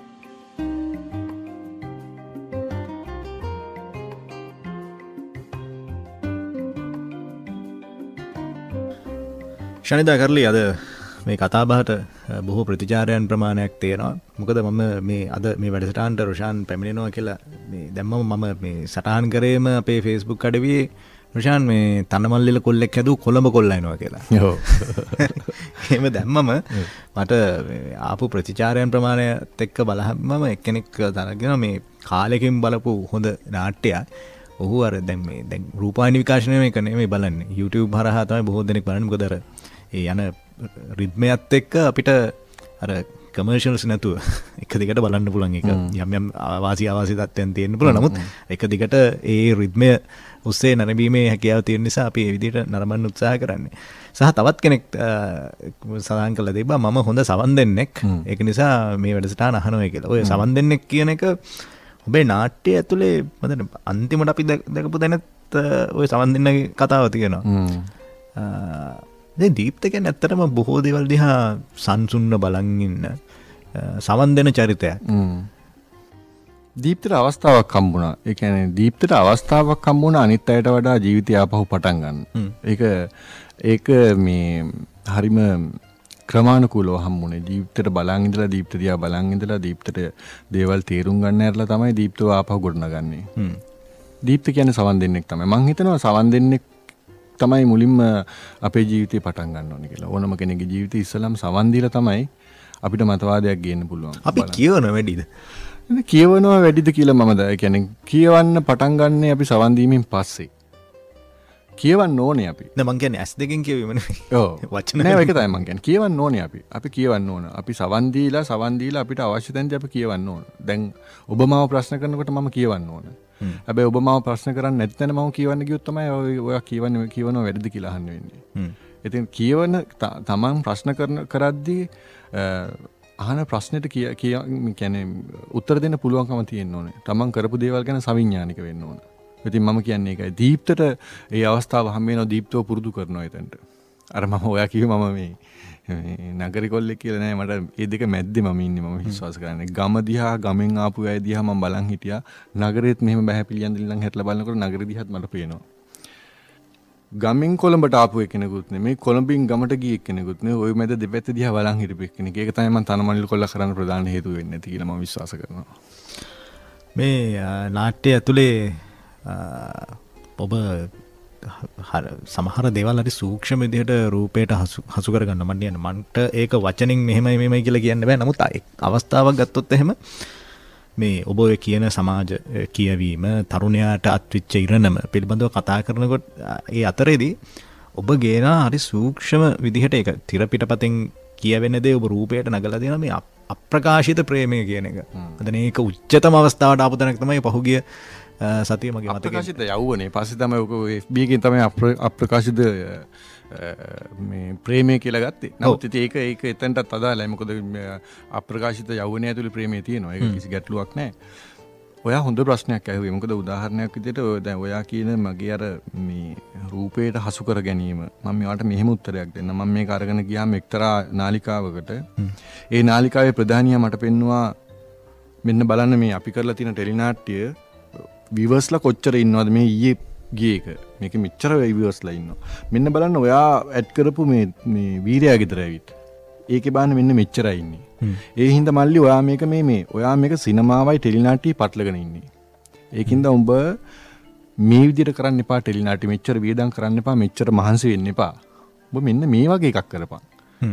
ශනිදා කරලි අද මේ කතාබහට බොහෝ ප්‍රතිචාරයන් ප්‍රමාණයක් තියෙනවා. මොකද මම මේ අද මේ වැඩසටහනට රොෂාන් පැමිණෙනවා කියලා මේ දැම්මම මම මේ සටහන් කරේම අපේ Facebook අඩවියේ රොෂාන් මේ තනමල්ලිල කොල්ලෙක් හැදුව කොළඹ කොල්ලා එනවා කියලා. ඔව්. එහෙම දැම්මම මට ආපු ප්‍රතිචාරයන් ප්‍රමාණයත් එක්ක බලහමම එක්කෙනෙක් තරගෙන මේ කාලෙකින් බලපු හොඳ නාට්‍යයක්. ඔහු අර දැන් රූපවාහිනී විකාශනය මේක නෙමෙයි බලන්නේ. YouTube හරහා තමයි බොහෝ දෙනෙක් බලන්නේ. මොකද අර ඒ යන රිද්මයත් එක්ක අපිට අර කමර්ෂල්ස් නැතුව එක දිගට බලන්න පුළුවන් එක යම් අවාසි තත්ත්වයන් තියෙන්න පුළුවන්. නමුත් එක දිගට ඒ රිද්මය ඔස්සේ නරඹීමේ හැකියාව තියෙන නිසා අපි මේ විදිහට නරඹන්න උත්සාහ කරන්නේ. සහ තවත් කෙනෙක් සඳහන් කළා තිබ්බා මම හොඳ සවන් දෙන්නෙක්. ඒක නිසා මේ වැඩසටහන අහනවා කියලා. ඔය සවන් දෙන්නෙක් කියන එක ඔබේ නාට්‍ය ඇතුලේ මම අන්තිමට අපි දැකපු දැනත් ඔය සවන් දෙන්නගේ කතාව තියෙනවා. දැන් දීප්ත කියන්නේ ඇත්තටම බොහෝ දේවල් දිහා සංසුන්ව බලන් ඉන්න සවන් දෙන චරිතයක්. දීප්තට අවස්ථාවක් හම්බුණා. ඒ කියන්නේ දීප්තට අවස්ථාවක් හම්බුණා අනිත් අයට වඩා ජීවිතය ආපහු පටන් ගන්න. ඒක මේ හරිම ක්‍රමානුකූලව හම්බුනේ. දීප්තට බලන් ඉඳලා දීප්ත දිහා බලන් ඉඳලා දීප්තට දේවල් තේරුම් ගන්න ඇරලා තමයි දීප්තව ආපහු ගොඩනගන්නේ. දීප්ත කියන්නේ සවන් දෙන්නෙක් තමයි. මං හිතනවා සවන් දෙන්නෙක් තමයි මුලින්ම අපේ ජීවිතේ පටන් ගන්න ඕනේ කියලා. ඕනම කෙනෙකුගේ ජීවිතේ ඉස්සලම් සවන් දීලා තමයි අපිට මතවාදයක් ගේන්න පුළුවන්. අපි කියවන වැඩිද? කියවනවා වැඩිද කියලා මම කියන්නේ කියවන්න පටන් ගන්න අපි සවන් දීමෙන් පස්සේ. කියවන්න ඕනේ අපි. නෑ මං කියන්නේ S දෙකෙන් කියවීම නෙවෙයි. ඔව්. වචන නෑ ඒක තමයි මං කියන්නේ. කියවන්න ඕනේ අපි. අපි කියවන්න ඕන. අපි සවන් දීලා අපිට අවශ්‍ය තැනදී අපි කියවන්න ඕන. දැන් ඔබ මාව ප්‍රශ්න කරනකොට මම කියවන්න ඕන. හැබැයි ඔබ මාව ප්‍රශ්න කරන්නේ නැති තැන මම කියවන්න ගියොත් තමයි ඔයා කියවනවා වැඩිද කියලා අහන්න වෙන්නේ. ඉතින් කියවන තමන් ප්‍රශ්න කරද්දී අහන ප්‍රශ්නෙට කියන්නේ උත්තර දෙන්න පුළුවන්කම තියෙන්න ඕනේ. තමන් කරපු දේවල් ගැන සවිඥානික වෙන්න ඕන. ඉතින් මම කියන්නේ ඒකයි. දීප්තට ඒ අවස්ථාව හම් වෙනවා දීප්තව පුරුදු කරනවා එතනට. අර මම ඔයා කිව්වේ මම මේ නගරි කොල්ලෙක් කියලා නෑ මට ඒ දෙක මැද්දේ මම ඉන්නේ මම විශ්වාස කරන්නේ. ගම දිහා ගමෙන් ආපු අය දිහා මම බලන් හිටියා. නගරෙත් මෙහෙම බහැ පිළියන් දිලන් හැටලා බලනකොට නගර දිහාත් මට පේනවා. ගමෙන් කොළඹට ආපු කෙනෙකුත් නෙමෙයි කොළඹින් ගමට ගිය කෙනෙකුත් නෙමෙයි ওই මැද දෙපැත්ත දිහා බලන් හිටපු කෙනෙක්. ඒක තමයි මම තනමනිල් කොල්ල කරන්න ප්‍රධාන හේතුව වෙන්නේ නැති කියලා මම විශ්වාස කරනවා. මේ නාට්‍ය ඇතුලේ ඔබ සමහර දේවල් හරි සූක්ෂම විදිහට රූපයට හසු කරගන්න මම කියන්නේ මන්ට ඒක වචනින් මෙහෙමයි කියලා කියන්න බෑ. නමුත් අවස්ථාවක් ගත්තොත් එහෙම මේ ඔබ ඔය කියන සමාජ කියවීම තරුණයාට අත්විච්ච ඉරණම පිළිබඳව කතා කරනකොට ඒ අතරේදී ඔබ ගේන හරි සූක්ෂම විදිහට ඒක තිර පිටපතෙන් කියවෙන දේ ඔබ රූපයට නගලා දෙනවා මේ අප්‍රකාශිත ප්‍රේමය කියන එක. අද මේක උච්චතම අවස්ථාවට ආපු තැනක තමයි පහුගිය සතිය මගේ මතකේ අප්‍රකාශිත යවුවනේ. පස්සේ තමයි ඔක FB එකෙන් තමයි අප්‍රකාශිත මේ ප්‍රේමය කියලා ගත්තේ. නමුත් ඉතින් ඒක එතනටත් අදාළයි. මොකද අප්‍රකාශිත යවුවනේ ඇතුලේ ප්‍රේමය තියෙනවා. ඒක කිසි ගැටලුවක් නැහැ. ඔයා හොඳ ප්‍රශ්නයක් ඇහුවේ. මොකද උදාහරණයක් විදිහට දැන් ඔයා කියන මගේ අර මේ රූපයට හසු කර ගැනීම මම මේවට මෙහෙම උත්තරයක් දෙන්න. මම මේක අරගෙන ගියාම එක්තරා නාලිකාවකට ඒ නාලිකාවේ ප්‍රධානියා මට පෙන්නවා මෙන්න බලන්න මේ අපි කරලා තියෙන ටෙලිනාට්‍ය විවර්ස්ලා කොච්චර ඉන්නවද මේ ඊයේ ගියේ එක. මේක මෙච්චර විවර්ස්ලා ඉන්නවා. මෙන්න බලන්න ඔයා ඇඩ් කරපු මේ වීරයා ගෙදර ඇවිත්. ඒකේ බලන්න මෙන්න මෙච්චරයි ඉන්නේ. ඒ හින්දා මල්ලි ඔයා මේක ඔයා මේක සිනමාවයි ටෙලිනාට්‍යයි පටලගෙන ඉන්නේ. ඒකින්ද උඹ මේ විදිහට කරන්න එපා ටෙලිනාට්‍ය මෙච්චර වියදම් කරන්න එපා මෙච්චර මහන්සි වෙන්න එපා. උඹ මෙන්න මේ වගේ එකක් කරපන්.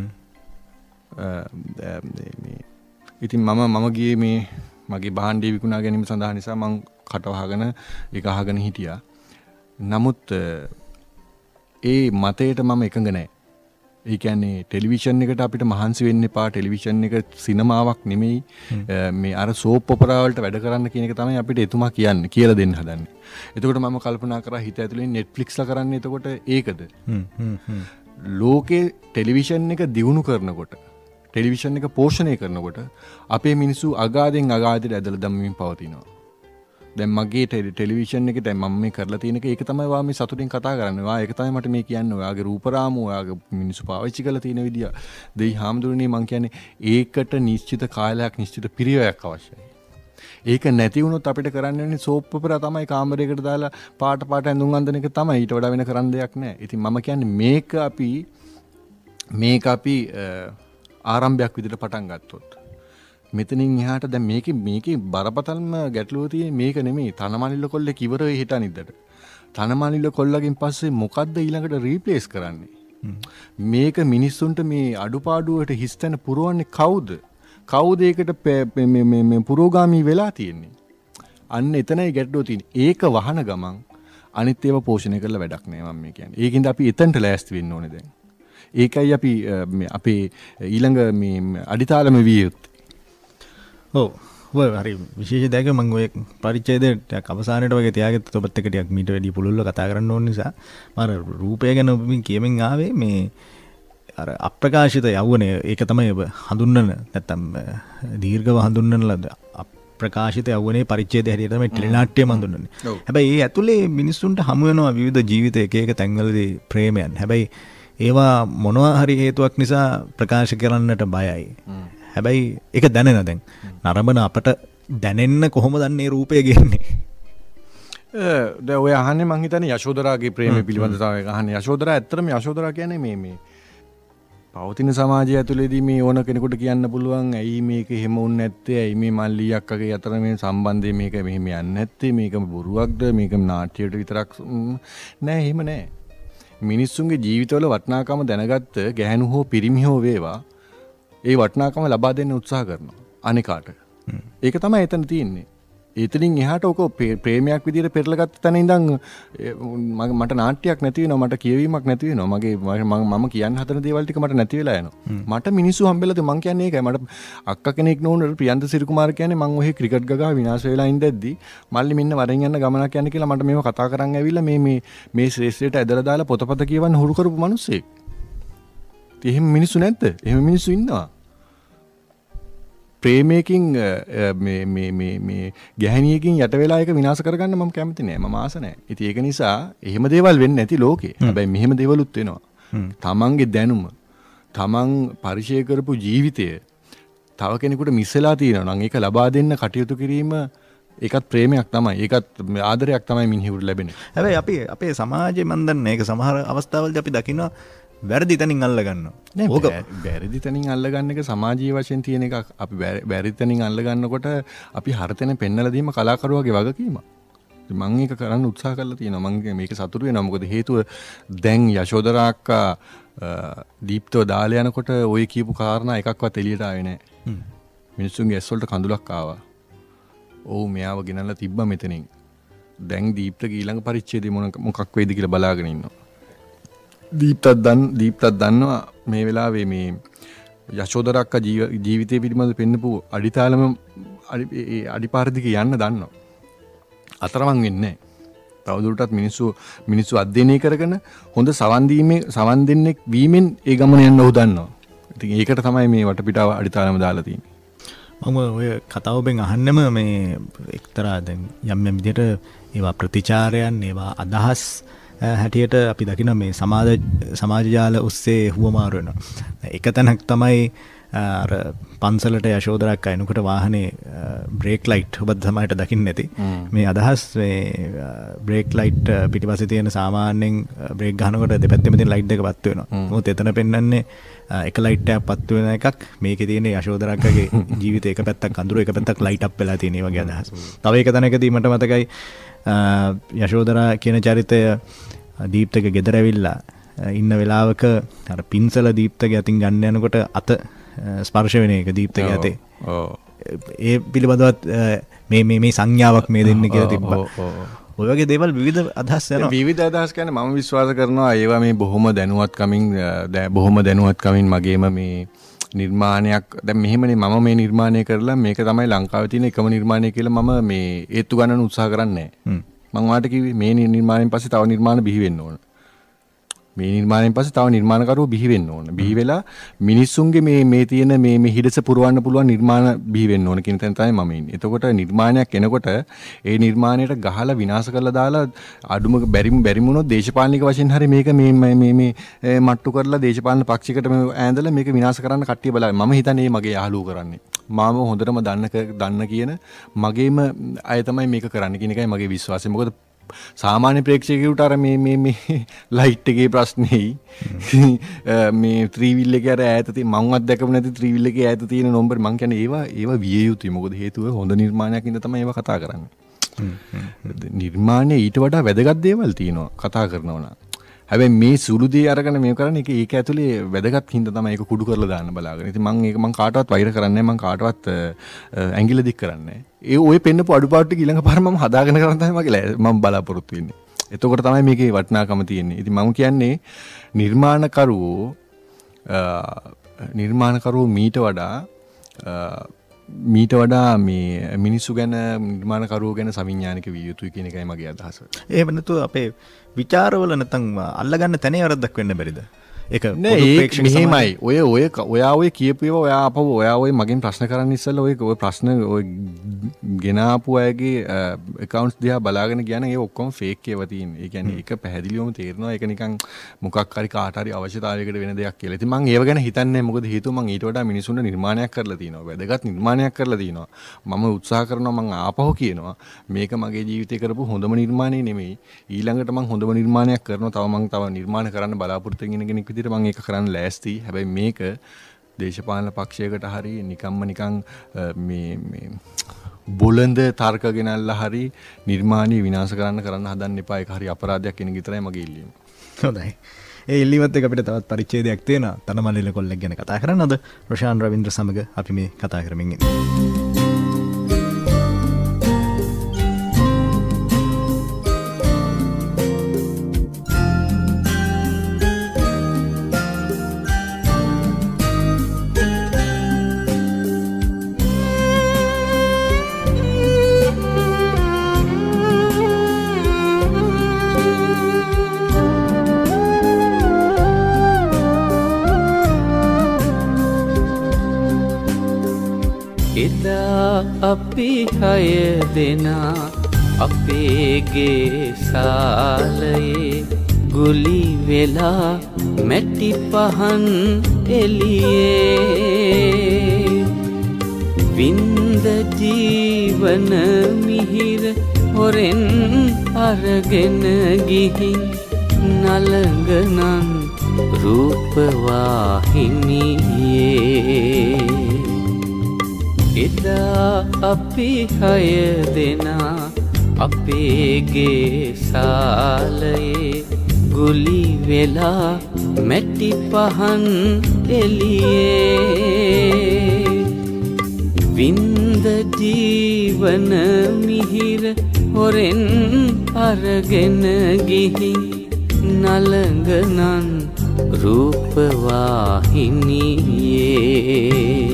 ඉතින් මම ගියේ මේ මගේ භාණ්ඩය විකුණා ගැනීම සඳහා නිසා මං කටවහගෙන ඒක අහගෙන හිටියා. නමුත් ඒ මතයට මම එකඟ නැහැ. ඒ කියන්නේ ටෙලිවිෂන් එකට අපිට මහන්සි වෙන්න එපා. ටෙලිවිෂන් එක සිනමාවක් නෙමෙයි. මේ අර සෝප් ඔපරා වලට වැඩ කරන්න කියන එක තමයි අපිට එතුමා කියන්නේ කියලා දෙන්න හදන්නේ. එතකොට මම කල්පනා කරා හිත ඇතුලේ Netflix ලා කරන්නේ එතකොට ඒකද? ලෝකේ ටෙලිවිෂන් එක දියුණු කරනකොට ටෙලිවිෂන් එක පෝෂණය කරනකොට අපේ මිනිස්සු අගාධෙන් අගාධයට ඇදලා දැම්මමින් පවතිනවා. දැන් මගේ ටෙලිවිෂන් එකේ දැන් මම මේ කරලා තියෙන එක ඒක තමයි වා මේ සතුටින් කතා කරන්නේ. වා ඒක තමයි මට මේ කියන්නේ. ඔයාගේ රූපරාමු ඔයාගේ මිනිස්සු පාවිච්චි කරලා තියෙන විදිය. දෙයි හාමුදුරනේ මං කියන්නේ ඒකට නිශ්චිත කාලයක් නිශ්චිත පිරිවැයක් අවශ්‍යයි. ඒක නැති වුණොත් අපිට කරන්න වෙන්නේ සෝප් ඔපෙරා තමයි කාමරයකට දාලා පාට ඇඳුම් අඳින එක තමයි. ඊට වඩා වෙන කරන්න දෙයක් නැහැ. ඉතින් මම කියන්නේ මේක අපි ආරම්භයක් විදිහට පටන් ගත්තොත් මෙතනින් එහාට දැන් මේකේ බරපතලම ගැටලුව තියෙන්නේ මේක නෙමෙයි තනමනිල්ල කොල්ලෙක් ඉවර වෙයි හිට අනිද්දට. තනමනිල්ල කොල්ලගෙන් පස්සේ මොකද්ද ඊළඟට රීප්ලේස් කරන්නේ? මේක මිනිස්සුන්ට මේ අඩුපාඩුවට හිස්තැන පුරවන්නේ කවුද? කවුද ඒකට මේ පුරෝගාමී වෙලා තියෙන්නේ? අන්න එතනයි ගැටලුව තියෙන්නේ. ඒක වහන ගමන් අනිත් ඒවා පෝෂණය කරලා වැඩක් නෑ මම මේ කියන්නේ. ඒකින්ද අපි එතනට ලෑස්ති වෙන්න ඕනේ දැන්. ඒකයි අපි අපේ ඊළඟ මේ අඩිතාලම විය යුත්තේ. ඔව් හරි විශේෂ දෙයක් මම ඔය පරිච්ඡේදයට අවසානයේ වගේ තියාගත්ත ඔබත් එක්ක ටිකක් මීට වැඩි පුළුල්ව කතා කරන්න ඕන නිසා මම රූපය ගැන ඔබමින් කියමින් ආවේ මේ අර අප්‍රකාශිත යවුනේ ඒක තමයි ඔබ හඳුන්වන නැත්තම් දීර්ඝව හඳුන්වන ලද අප්‍රකාශිත යවුනේ පරිච්ඡේදය හැටියට තමයි ටෙලිනාට්‍යම හඳුන්වන්නේ. හැබැයි ඒ ඇතුලේ මිනිස්සුන්ට හමු වෙනවා විවිධ ජීවිත එක තැන්වලදී ප්‍රේමයන්. හැබැයි ඒවා මොනවා හරි හේතුවක් නිසා ප්‍රකාශ කරන්නට බයයි. හැබැයි ඒක දැනෙන දැන් නරඹන අපට දැනෙන්න කොහොමද අන්නේ රූපය ගන්නේ? දැන් ඔය අහන්නේ මං හිතන්නේ යශෝදරාගේ ප්‍රේමය පිළිබඳව තමයි අහන්නේ. යශෝදරා ඇත්තටම යශෝදරා කියන්නේ මේ පවතින සමාජය ඇතුළේදී මේ ඕන කෙනෙකුට කියන්න පුළුවන් ඇයි මේක එහෙම වුනේ නැත්තේ, ඇයි මේ මල්ලි අක්කගේ අතර මේ සම්බන්ධය මේක මෙහෙම යන්නේ නැත්තේ, මේක බොරුවක්ද, මේක නාට්‍යයට විතරක් නෑ, එහෙම නෑ. මිනිස්සුන්ගේ ජීවිතවල වටිනාකම දැනගත්ත ගැහැණු හෝ පිරිමි හෝ වේවා ඒ වටිනාකම ලබා දෙන්න උත්සාහ කරනවා අනිකාට. ඒක තමයි එතන තියෙන්නේ. එතනින් එහාට ඔක ප්‍රේමයක් විදිහට පෙරලගත්ත තැන ඉඳන් මට නාට්‍යයක් නැති වෙනවා, මට කියවීමක් නැති වෙනවා, මම කියන්න හදන දේවල් ටික මට නැති වෙලා යනවා. මට මිනිස්සු හම්බෙලාද මං කියන්නේ ඒකයි. මට අක්කා කෙනෙක් නෝන ප්‍රියන්ත සිරිකුමාර කියන්නේ මං ඔහේ ක්‍රිකට් ගගා විනාශ වෙලා ඉඳද්දි මල්ලි මෙන්න වරෙන් යන්න ගමනක් යන්න කියලා මට මේව කතා කරන් ඇවිල්ලා මේ ශ්‍රේෂ්ඨයට ඇදලා දාලා පොතපත කියවන්න හුරු කරපු මිනිස්සෙක්. එහෙම මිනිස්සු නැද්ද? එහෙම මිනිස්සු ඉන්නවා. ප්‍රේමයකින් මේ ගැහණියකින් යට වෙලා එක විනාශ කරගන්න මම කැමති නෑ, මම ආස නෑ. ඉතින් ඒක නිසා එහෙම දේවල් වෙන්නේ නැති ලෝකේ. හැබැයි මෙහෙම දේවලුත් වෙනවා. තමන්ගේ දැනුම, තමන් පරිචය කරපු ජීවිතය තව කෙනෙකුට මිස් වෙලා තියෙනවා නම් ඒක ලබා දෙන්න කටයුතු කිරීම ඒකත් ප්‍රේමයක් තමයි. ඒකත් ආදරයක් තමයි මිනිහෙකුට ලැබෙන්නේ. හැබැයි අපේ සමාජයේ මන් දන්නේ ඒක සමහර අවස්ථාවලදී අපි දකිනවා වැරදි තැනින් අල්ල ගන්නවා. ඕක වැරදි තැනින් අල්ල ගන්න එක සමාජීය වශයෙන් තියෙන එකක්. අපි වැරදි තැනින් අල්ල ගන්නකොට අපි හරතෙන පෙන්නලා දීම කලාකරුවාගේ වගකීමක්. මම ඒක කරන්න උත්සාහ කරලා තියෙනවා. මම මේක සතුටු වෙනවා. මොකද හේතුව දැන් යශෝදරා අක්කා දීප්තව දාලා යනකොට ওই කියපු කාරණා එකක්වත් එළියට ආවේ නැහැ. මිනිස්සුන්ගේ ඇස් වලට කඳුලක් ආවා. ඔව් මෙයාව ගෙනල්ලා තිබ්බා මෙතනින්. දැන් දීප්තගේ ඊළඟ පරිච්ඡේදය මොකක් වෙයිද කියලා බලාගෙන ඉන්නවා. දීප්තත් දන්නවා මේ වෙලාවේ මේ යශෝදරා අක්කා ජීවිතේ පිළිබඳ පෙන්නපු අඩිතාලම අඩිපාරදික යන්න දන්නවා. අතරමං වෙන්නේ නැහැ. තවදුරටත් මිනිස්සු අධ්‍යයනය කරගෙන හොඳ සවන් දෙන්නෙක් වීමෙන් ඒ ගමන යන්න ඔහු දන්නවා. ඉතින් ඒකට තමයි මේ වටපිටාව අඩිතාලම දාලා තියෙන්නේ. මම ඔය කතාවෙන් අහන්නෙම මේ එක්තරා දැන් යම් විදිහට ඒවා ප්‍රතිචාරයන්, ඒවා අදහස් හැටියට අපි දකින මේ සමාජ ජාල ඔස්සේ හුවමාරු වෙනවා. එක තැනක් තමයි අර පන්සලට යශෝදරා අක්කා එනකොට වාහනේ බ්‍රේක් ලයිට් ඔබත් සමහරට දකින්න නැති. මේ අදහස් මේ බ්‍රේක් ලයිට් පිටිපස්සේ තියෙන සාමාන්‍යයෙන් බ්‍රේක් ගන්නකොට දෙපැත්තෙම තියෙන ලයිට් එක පත්තු වෙනවා. මොකද එතන පෙන්වන්නේ එක ලයිට් එකක් පත්තු වෙන එකක්. මේකේ තියෙන යශෝදරා අක්කාගේ ජීවිතේ එක පැත්තක් අඳුර, එක පැත්තක් ලයිට් අප් වෙලා තියෙන වගේ අදහස්. තව එක තැනකදී මට මතකයි යශෝදරා කියන චරිතය දීප්තගේ ගෙදර ඇවිල්ලා ඉන්න වෙලාවක අර පින්සල දීප්තගේ අතින් ගන්න යනකොට අත ස්පර්ශ වෙන එක දීප්තගේ අතේ. ඒ පිළිබඳවත් මේ සංඥාවක් මේ දෙන්න කියලා තිබ්බා. ඔය වගේ දේවල් විවිධ අදහස් යනවා. විවිධ අදහස් කියන්නේ මම විශ්වාස කරනවා ඒවා මේ බොහොම දැනුවත්කමින් මගේම මේ නිර්මාණයක්. දැන් මෙහෙමනේ මම මේ නිර්මාණය කරලා මේක තමයි ලංකාවේ තියෙන එකම නිර්මාණය කියලා මම මේ ඒත්තු ගන්නන උත්සාහ කරන්නේ නැහැ. මම වාට කිව්වේ මේ නිර්මාණයෙන් පස්සේ තව නිර්මාණ බිහි වෙන්න ඕන. මේ නිර්මාණයෙන් පස්සේ තව නිර්මාණකරුවෝ බිහි වෙන්න ඕන. බිහි වෙලා මිනිස්සුන්ගේ මේ තියෙන මේ හිඩස පුරවන්න පුළුවන් නිර්මාණ බිහි වෙන්න ඕන කියන තැන තමයි මම ඉන්නේ. එතකොට නිර්මාණයක් එනකොට ඒ නිර්මාණයට ගහලා විනාශ කරලා දාලා අඩුම බැරිම වුණොත් දේශපාලනික වශයෙන් හරි මේක මේ මට්ටු කරලා දේශපාලන පක්ෂයකට මේ ඈඳලා මේක විනාශ කරන්න කට්ටිය බලයි. මම හිතන්නේ මගේ යාළුවෝ කරන්නේ. මාම හොඳටම දන්න කියන මගේම අය තමයි මේක කරන්න කියන එකයි මගේ විශ්වාසය. මොකද සාමාන්‍ය ප්‍රේක්ෂකයෙකුට අර මේ ලයිට් එකේ ප්‍රශ්නේයි මේ ත්‍රිවිල් එකේ අර ඈත තියෙන මංවත් දැකපු නැති ත්‍රිවිල් එකේ ඈත තියෙන නම්බර් මං කියන්නේ ඒවා විය යුතුයි. මොකද හේතුව හොඳ නිර්මාණයක් ඉඳ තමයි ඒවා කතා කරන්නේ. නිර්මාණයේ ඊට වඩා වැදගත් දේවල් තියෙනවා කතා කරනවා නම්. හැබැයි මේ සුළු දේ අරගෙන මේක කරන්නේ ඒක ඇතුලේ වැදගත් හින්දා තමයි ඒක කුඩු කරලා දාන්න බලාගෙන. ඉතින් මං කාටවත් වෛර කරන්නේ නැහැ. මං කාටවත් ඇඟිල්ල දික් කරන්නේ නැහැ. ඒ ඔය පෙන්නපු අඩුපාඩු ටික ඊළඟ පාර මම හදාගෙන කරන් තමයි මම බලාපොරොත්තු වෙන්නේ. එතකොට තමයි මේකේ වටිනාකම තියෙන්නේ. ඉතින් මම කියන්නේ නිර්මාණකරුවෝ මීට වඩා මේ මිනිස්සු ගැන නිර්මාණකරුවෝ ගැන සවිඥානික විය යුතුයි කියන එකයි මගේ අදහස. එහෙම නැතුව අපේ විචාරවල නැත්නම් අල්ලගන්න තැනේ වරද්දක් වෙන්න බැරිද? ඒක මෙහෙමයි ඔයා ඔය කියපුව ඔයා අප ඔයා ඔය මගින් ප්‍රශ්න කරන්න ඉස්සෙල්ලා ඔය ප්‍රශ්න ඔය ගෙනාපු අයගේ accounts දිහා බලාගෙන කියන ඒ ඔක්කොම fake ඒවා තියෙන. ඒ කියන්නේ ඒක පැහැදිලිවම තේරෙනවා ඒක නිකන් මොකක් හරි කාට හරි අවශ්‍යතාවයකට වෙන දෙයක් කියලා. ඉතින් මම ඒව ගැන හිතන්නේ මොකද හේතුව මම ඊට වඩා මිනිසුන්ට නිර්මාණයක් කරලා තියෙනවා. වැදගත් නිර්මාණයක් කරලා තියෙනවා. මම උත්සාහ කරනවා මම ආපහු කියනවා මේක මගේ ජීවිතේ කරපු හොඳම නිර්මාණය නෙමෙයි. ඊළඟට මම හොඳම නිර්මාණයක් කරනවා. තව නිර්මාණ කරන්න බලාපොරොත්තු වෙන කෙනෙක් විදිහට මම ඒක කරන්න ලෑස්ති. හැබැයි මේක දේශපාලන පක්ෂයකට හරි නිකන් මේ බොළඳ තර්ක ගෙනල්ලා හරි නිර්මාණය විනාශ කරන්න හදන්න එපා. ඒක හරි අපරාධයක් කියන එක විතරයි මගේ ඉල්ලීම. හොඳයි. ඒ ඉල්ලීමත් එක්ක අපිට තවත් පරිච්ඡේදයක් තියෙනවා. තනමල්ලිල කොල්ලෙක් ගැන කතා කරන්න අද රොෂාන් රවින්ද්‍ර සමග අපි මේ කතා කරමින් ඉන්නේ. අපි 6 දෙනා අපේගේ සාලයේ ගුලි වෙලා මැටි පහන් එළියේ වින්ද ජීවන මිහිර හොරෙන් අරගෙන ගිහින් නලංගනන් රූපවාහිනියේ එදා අපි 6 දෙනා අපේගේ සාලයේ ගුලි වෙලා මැටි පහන් එළියේ වින්ද ජීවන මිහිර හොරෙන් අරගෙන ගිහින් නලංගනන් රූපවාහිනියේ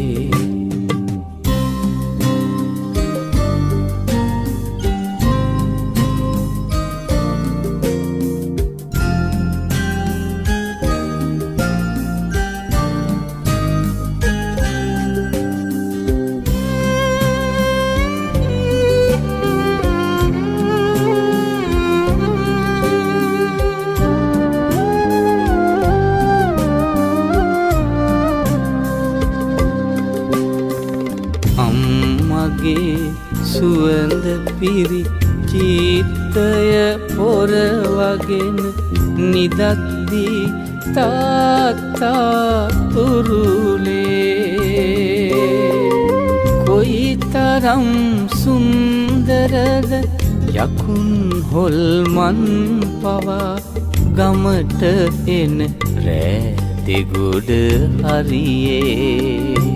සුවඳ පිරි චිත්තය පොරවගෙන නිදද්දී තාත්තා තුරුලේ කොයිතරම් සුන්දරද යකුන් හොල්මන් පවා ගමට එන රෑ දෙගොඩ හරියේ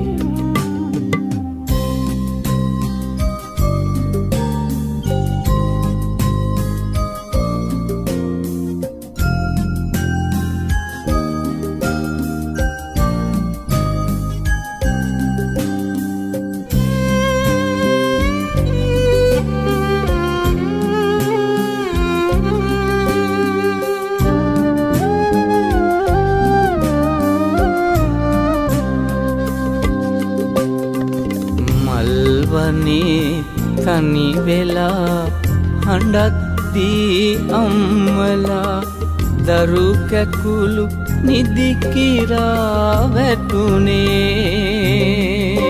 තනි වෙලා හඬද්දී අම්මලා දරු කැකුළු නිදි කිරා වැටුනේ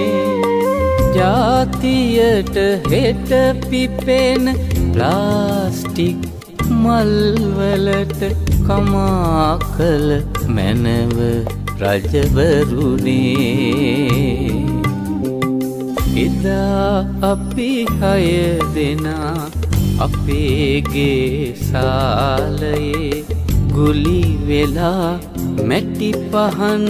ජාතියට හෙට පිපෙන ප්ලාස්ටික් මල්වලට කමා කළ මැනව රජවරුනේ එදා අපි 6 දෙනා අපේගේ සාලයේ ගුලි වෙලා මැටි පහන්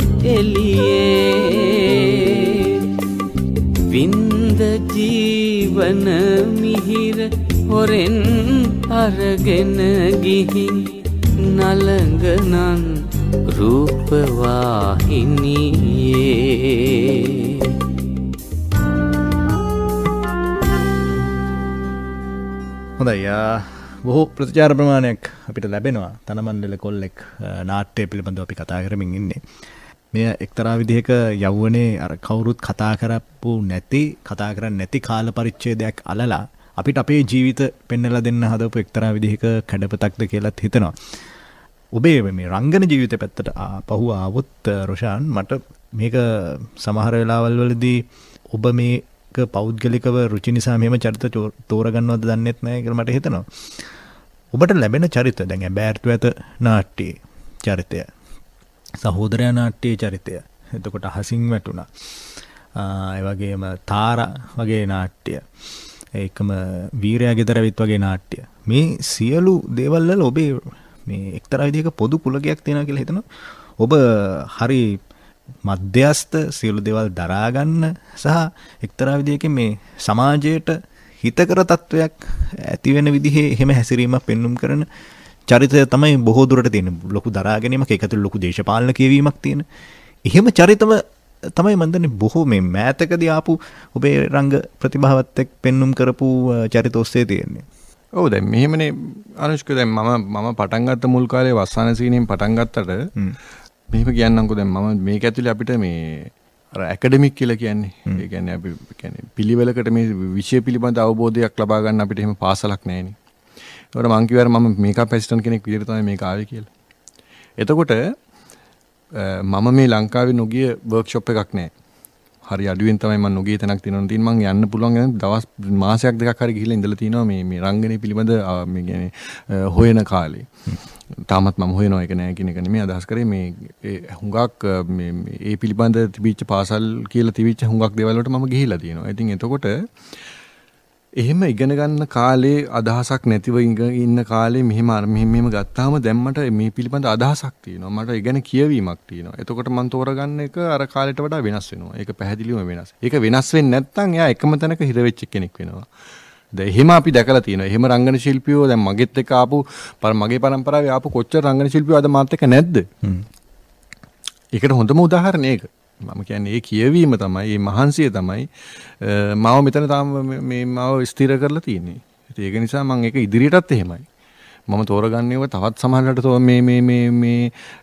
එළියේ වින්ද ජීවන මිහිර හොරෙන් අරගෙන ගිහින් නලංගනන් රූපවාහිනියේ හොඳයි බොහෝ ප්‍රතිචාර ප්‍රමාණයක් අපිට ලැබෙනවා තනමන්ඩල කොල්ලෙක් නාට්‍යය පිළිබඳව අපි කතා කරමින් ඉන්නේ. මෙය එක්තරා විදිහක යෞවනේ අර කවුරුත් කතා කරපු නැති කතා කරන්නේ නැති කාල පරිච්ඡේදයක් අලලා අපිට අපේ ජීවිත පෙන්වලා දෙන්න හදපු එක්තරා විදිහක කැඩපතක්ද කියලාත් හිතනවා. ඔබේ මේ රංගන ජීවිතය පැත්තට පහුව ආවොත් රොෂාන් මට මේක සමහර වෙලාවල් වලදී ඔබ මේක පෞද්ගලිකව රුචි නිසා මෙහෙම චරිත තෝරගන්නවද දන්නෙත් නැහැ කියලා මට හිතෙනවා. ඔබට ලැබෙන චරිත දැන් බෑර්තු ඇත නාට්‍යයේ චරිතය, සහෝදරයා නාට්‍යයේ චරිතය, එතකොට හසින් වැටුණා, ඒ වගේම තාරා වගේ නාට්‍ය, ඒකම වීරයා ගෙදර ඇවිත් වගේ නාට්‍ය, මේ සියලු දේවල් වල ඔබේ මේ එක්තරා විදිහක පොදු කුලකයක් තියෙනවා කියලා හිතනවා. ඔබ හරි මධ්‍යස්ථ සියලු දේවල් දරා ගන්න සහ එක්තරා විදිහකින් මේ සමාජයට හිතකර තත්වයක් ඇති වෙන විදිහේ එහෙම හැසිරීමක් පෙන්눔 කරන චරිතය තමයි බොහෝ දුරට තියෙන. ලොකු දරා ගැනීමක්, ඒක ඇතුළේ ලොකු දේශපාලන කියවීමක් තියෙන. එහෙම චරිතම තමයි මම දන්නේ බොහෝ මේ මෑතකදී ආපු ඔබේ රංග ප්‍රතිභාවත් එක්ක පෙන්눔 කරපු චරිත ඔස්සේ තියෙන්නේ. ඔව් දැන් මෙහෙමනේ අනුෂ්ක, දැන් මම පටන් ගත්ත මුල් කාලේ වස්සාන සීනෙන් පටන් ගත්තට මෙහෙම කියන්නම්කෝ. දැන් මම මේක ඇතුලේ අපිට මේ අර ඇකඩමික් කියලා කියන්නේ. ඒ කියන්නේ අපි කියන්නේ පිළිවෙලකට මේ විෂය පිළිබඳ අවබෝධයක් ලබා ගන්න අපිට එහෙම පාසලක් නැහැනේ. ඒකට මං කිව්වා මම මේකප් ඇසිස්ටන්ට් කෙනෙක් විදිහට තමයි මේක ආවේ කියලා. එතකොට මම මේ ලංකාවේ නොගිය වර්ක්ෂොප් එකක් නැහැ. හරි අඩුවෙන් තමයි මම නොගිය තැනක් තියෙනවා. මම යන්න පුළුවන් දවස් මාසයක් දෙකක් හරි ගිහිල්ලා ඉඳලා තිනවා මේ රංගනය පිළිබඳ මේ කියන්නේ හොයන කාලේ. තාමත් මම හොයනවා ඒක නෑ කියන එක නෙමෙයි අදහස් කරේ. මේ හුඟක් මේ පිළිබඳ තිබිච්ච පාසල් කියලා තිබිච්ච හුඟක් දේවල් වලට මම ගිහිල්ලා තියෙනවා. ඉතින් එතකොට එහෙම ඉගෙන ගන්න කාලේ අදහසක් නැතිව ඉන්න කාලේ මෙහෙම ගත්තාම දැන් මට මේ පිළිබඳ අදහසක් තියෙනවා. මට ඉගෙන කියවීමක් තියෙනවා. එතකොට මම තෝරගන්න එක අර කාලේට වඩා වෙනස් වෙනවා. ඒක පැහැදිලිවම වෙනස්. ඒක වෙනස් වෙන්නේ නැත්නම් එයා එකම තැනක හිර වෙච්ච කෙනෙක් වෙනවා. දැන් එහෙම අපි දැකලා තියෙනවා. එහෙම රංගන ශිල්පියෝ දැන් මගෙත් එක්ක ආපු මගේ පරම්පරාවේ ආපු කොච්චර රංගන ශිල්පියෝ අද මාත් එක්ක නැද්ද? ඒකට හොඳම උදාහරණය ඒක. මම කියන්නේ ඒ කියවීම තමයි, මේ මහන්සිය තමයි මාව මෙතන තාම මේ මාව ස්ථිර කරලා තියෙන්නේ. ඒක නිසා මම ඒක ඉදිරියටත් එහෙමයි. මම තෝරගන්නේව තවත් සමහරකට මේ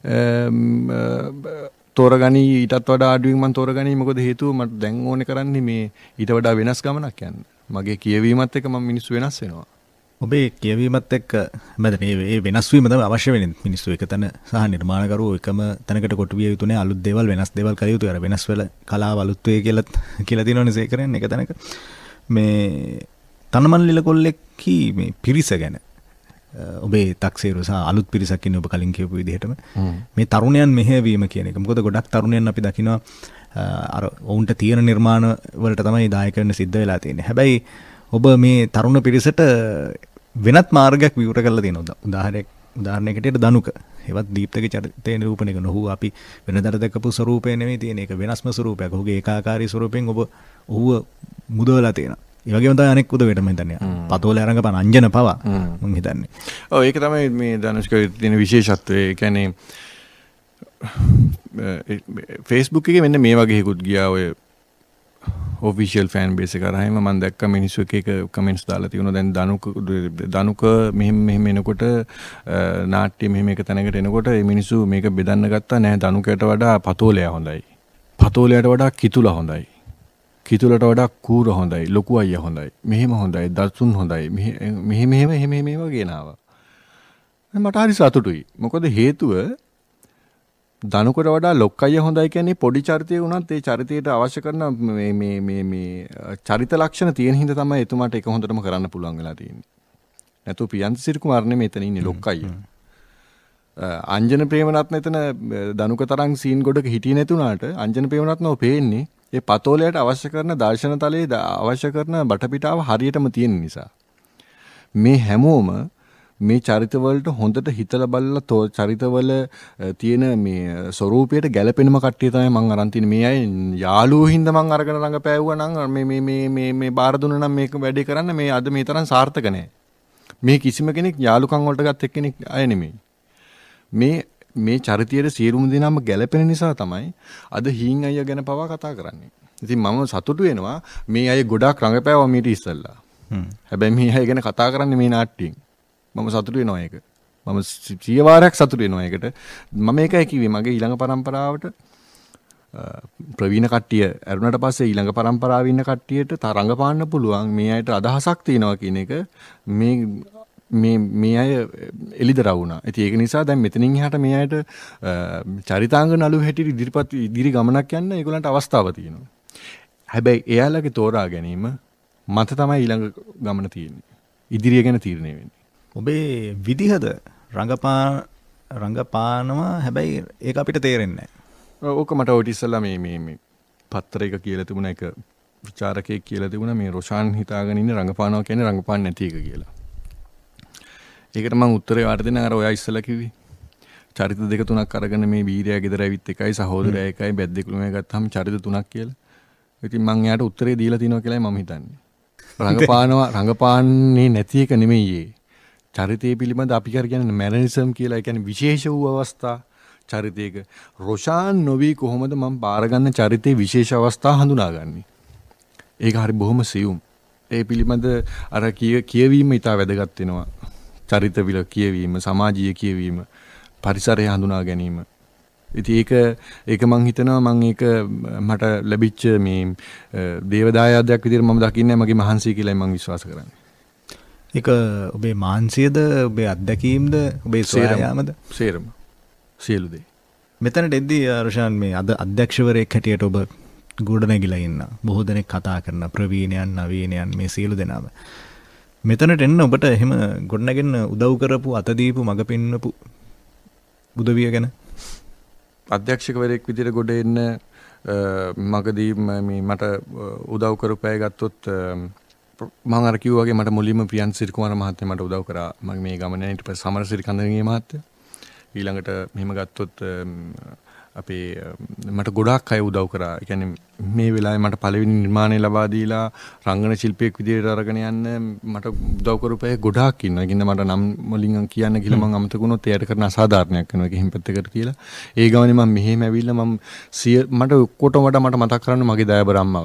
තෝරගනි ඊටත් වඩා අඩුවෙන් මම තෝරගනි. මොකද හේතුව මට දැන් ඕනේ කරන්නේ මේ ඊට වඩා වෙනස් ගමනක් යන්න. මගේ කියවීමත් එක්ක මම මිනිස්සු වෙනස් වෙනවා. ඔබේ කියවීමත් එක්ක මේ වෙනස් වීම තමයි අවශ්‍ය වෙන්නේ. මිනිස්සු එක තැන සහ නිර්මාණකරුවෝ එකම තැනකට කොටු විය යුතු නැහැ. අලුත් දේවල් වෙනස් දේවල් කළ යුතුයි. අර වෙනස් වෙල කලාව අලුත් වේ කියලා තියෙනවනේ සේකරන්නේ එක තැනක. මේ තනමන්ලිල කොල්ලෙක්කි මේ පිරිස ගැන ඔබේ තක්සේරු සහ අලුත් පිරිසක් ඉන්නේ ඔබ කලින් කියපු විදිහටම. මේ තරුණයන් මෙහෙවීම කියන එක. මොකද ගොඩක් තරුණයන් අපි දකිනවා අර ඔවුන්ට තියෙන නිර්මාණ වලට තමයි දායක වෙන්න සිද්ධ වෙලා තියෙන්නේ. හැබැයි ඔබ මේ තරුණ පිරිසට වෙනත් මාර්ගයක් විවර කරලා තියෙනවා. උදාහරණයකට දනුක. ඒවත් දීප්තගේ චරිතය නිරූපණය කරන ඔහු අපි වෙනදට දැකපු ස්වරූපය නෙමෙයි තියෙන. ඒක වෙනස්ම ස්වරූපයක්. ඔහුගේ ඒකාකාරී ස්වරූපයෙන් ඔහුව මුදවලා තියෙනවා. ඒ වගේම තමයි අනෙක් උදේට මම හිතන්නේ. පතෝලේ අරංගපන අංජන පවා මම හිතන්නේ. ඔව් ඒක තමයි මේ ධනුෂ්කගේ තියෙන විශේෂත්වය. ඒ කියන්නේ Facebook එකේ මෙන්න මේ වගේ හේකුත් ගියා ඔය ඔෆිෂියල් ෆෑන් බේස් එක කරාම මම දැක්ක මිනිස්සු එක කමෙන්ට්ස් දාලා තියෙනවා. දැන් දනුක මෙහෙම එනකොට නාට්‍ය මෙහෙම එක තැනකට එනකොට මේ මිනිස්සු මේක බෙදන්න ගත්තා නෑ. දනුකයට වඩා පතෝලයා හොඳයි. පතෝලයට වඩා කිතුලා හොඳයි. කිතුලට වඩා කූර හොඳයි. ලොකු අයියා හොඳයි. මෙහෙම හොඳයි. දසුන් හොඳයි. මෙහෙම ගෙනාවා. මට හරි සතුටුයි. මොකද හේතුව දනුකට වඩා ලොක්කය හොඳයි කියන්නේ පොඩි චරිතය වුණත් ඒ චරිතයට අවශ්‍ය කරන මේ චරිත ලක්ෂණ තියෙන හින්දා තමයි එතුමාට ඒක හොඳටම කරන්න පුළුවන් වෙලා තියෙන්නේ. නැතු පියන්ත සිරිකුමාර නෙමෙයි එතන ඉන්නේ ලොක්කය. අංජන ප්‍රේමරත්න එතන දනුක තරම් සීන් ගොඩක හිටියේ නැතුණාට අංජන ප්‍රේමරත්නව පේන්නේ ඒ පතෝලයට අවශ්‍ය කරන දර්ශන තලයේ අවශ්‍ය කරන බටපිටාව හරියටම තියෙන නිසා. මේ හැමෝම මේ චරිතවලට හොඳට හිතලා බලලා චරිතවල තියෙන මේ ස්වරූපයට ගැළපෙනම කට්ටිය තමයි මම අරන් තින්නේ. මේ අය යාළුවෝ හින්දා මම අරගෙන රඟපෑවුවා නම් මේ බාර දුන්නා නම් මේක වැඩේ කරන්න මේ අද මේ තරම් සාර්ථක නැහැ. මේ කිසිම කෙනෙක් යාළුකම් වලට ගත් එක්කෙනෙක් අය නෙමෙයි. මේ චරිතයේ සියලුම දෙනාම ගැළපෙන නිසා තමයි අද හීන් අයියා ගැන පවා කතා කරන්නේ. ඉතින් මම සතුටු වෙනවා මේ අය ගොඩාක් රඟපෑවා මීට ඉස්සෙල්ලා. හැබැයි මේ අය ගැන කතා කරන්නේ මේ නාට්‍යයෙන්. මම සතුටු වෙනවා ඒක. මම 100 වාරයක් සතුටු වෙනවා ඒකට. මම ඒකයි කිව්වේ මගේ ඊළඟ පරම්පරාවට ප්‍රවීණ කට්ටිය ඇරුණට පස්සේ ඊළඟ පරම්පරාවේ ඉන්න කට්ටියට තරඟපාන්න පුළුවන් මේ අයට අදහසක් තියෙනවා කියන එක මේ අය එළිදරව් වුණා. ඉතින් ඒක නිසා දැන් මෙතනින් එහාට මේ අයට චරිතාංග නළු හැටියට ඉදිරි ගමනක් යන්න ඒගොල්ලන්ට අවස්ථාවක් තියෙනවා. හැබැයි එයාලගේ තෝරා ගැනීම මත තමයි ඊළඟ ගමන තියෙන්නේ. ඉදිරිය ගැන තීරණය වෙන්නේ. ඔබේ විදිහද රංගපානවා හැබැයි ඒක අපිට තේරෙන්නේ නැහැ. ඕක මට ඔය ඉස්සෙල්ලා මේ පත්තරයක කියලා තිබුණා එක විචාරකයෙක් කියලා තිබුණා මේ රොෂාන් හිතාගෙන ඉන්නේ රංගපානවා කියන්නේ රංගපාන්න නැති එක කියලා. ඒකට මම උත්තරේ වාට දෙන්න අර ඔයා ඉස්සෙල්ලා කිව්වේ. චරිත දෙක තුනක් අරගෙන මේ වීරයා ගෙදර ඇවිත් එකයි සහෝදරයා එකයි බැද්දෙකුළුම ගත්තාම චරිත තුනක් කියලා. ඉතින් මම එයාට උත්තරේ දීලා තිනවා කියලායි මම හිතන්නේ. රංගපාන්නේ නැති එක නෙමෙයි. චරිතය පිළිබඳ අපි කියන්නේ මැනරිසම් කියලා. ඒ කියන්නේ විශේෂ වූ අවස්ථා චරිතයක රොෂාන් නොවි කොහොමද මම බාරගන්න චරිතයේ විශේෂ අවස්ථා හඳුනාගන්නේ. ඒක හරි බොහොම සියුම්. ඒ පිළිබඳ අර කියවීම ඉතා වැදගත් වෙනවා. චරිත විල කියවීම, සමාජීය කියවීම, පරිසරය හඳුනා ගැනීම. ඉතින් ඒක මම හිතනවා මම ඒක මට ලැබිච්ච මේ දේවදායාදයක් විදිහට මම දකින්නේ මගේ මහන්සිය කියලායි මම විශ්වාස කරන්නේ. ඒක ඔබේ මානසියද, ඔබේ අත්දැකීම්ද, ඔබේ සොයායාමද? සේරම. සියලු දේ. මෙතනට එද්දී රොෂාන් මේ අද අධ්‍යක්ෂවරයෙක් හැටියට ඔබ ගොඩනැගිලා ඉන්න. බොහෝ දෙනෙක් කතා කරන ප්‍රවීණයන්, නවීනයන් මේ සියලු දෙනාම. මෙතනට එන්න ඔබට එහෙම ගොඩනැගෙන්න උදව් කරපු, අත දීපු, මඟ පෙන්වපු උදවිය ගැන අධ්‍යක්ෂකවරයෙක් විදිහට ගොඩ එන්න මගදී මට උදව් කරපු අය ගත්තොත් මම අර කිව්වා වගේ මට මුලින්ම ප්‍රියන්ත සිරිකුමාර මහත්මයා මට උදව් කරා. මම මේ ගමනේ ඊට පස්සේ සමරසිරි කන්දරගේ මහත්තයා. ඊළඟට මෙහෙම ගත්තොත් අපේ මට ගොඩාක් අය උදව් කරා. ඒ කියන්නේ මේ වෙලාවේ මට පළවෙනි නිර්මාණය ලබා දීලා රංගන ශිල්පියෙක් විදිහට අරගෙන යන්න මට උදව් කරපු අය ගොඩාක් ඉන්නවා. ඒකින්ද මට නම් වලින් කියන්න කියලා මම අමතක වුණොත් එයාට කරන අසාධාරණයක් වෙනවා. ඒක හිම් පැත්තකට කියලා. ඒ ගමනේ මම මෙහෙම ඇවිල්ලා මට ඔක්කොටම වඩා මට මතක් කරන්න මගේ දයාබර අම්මව.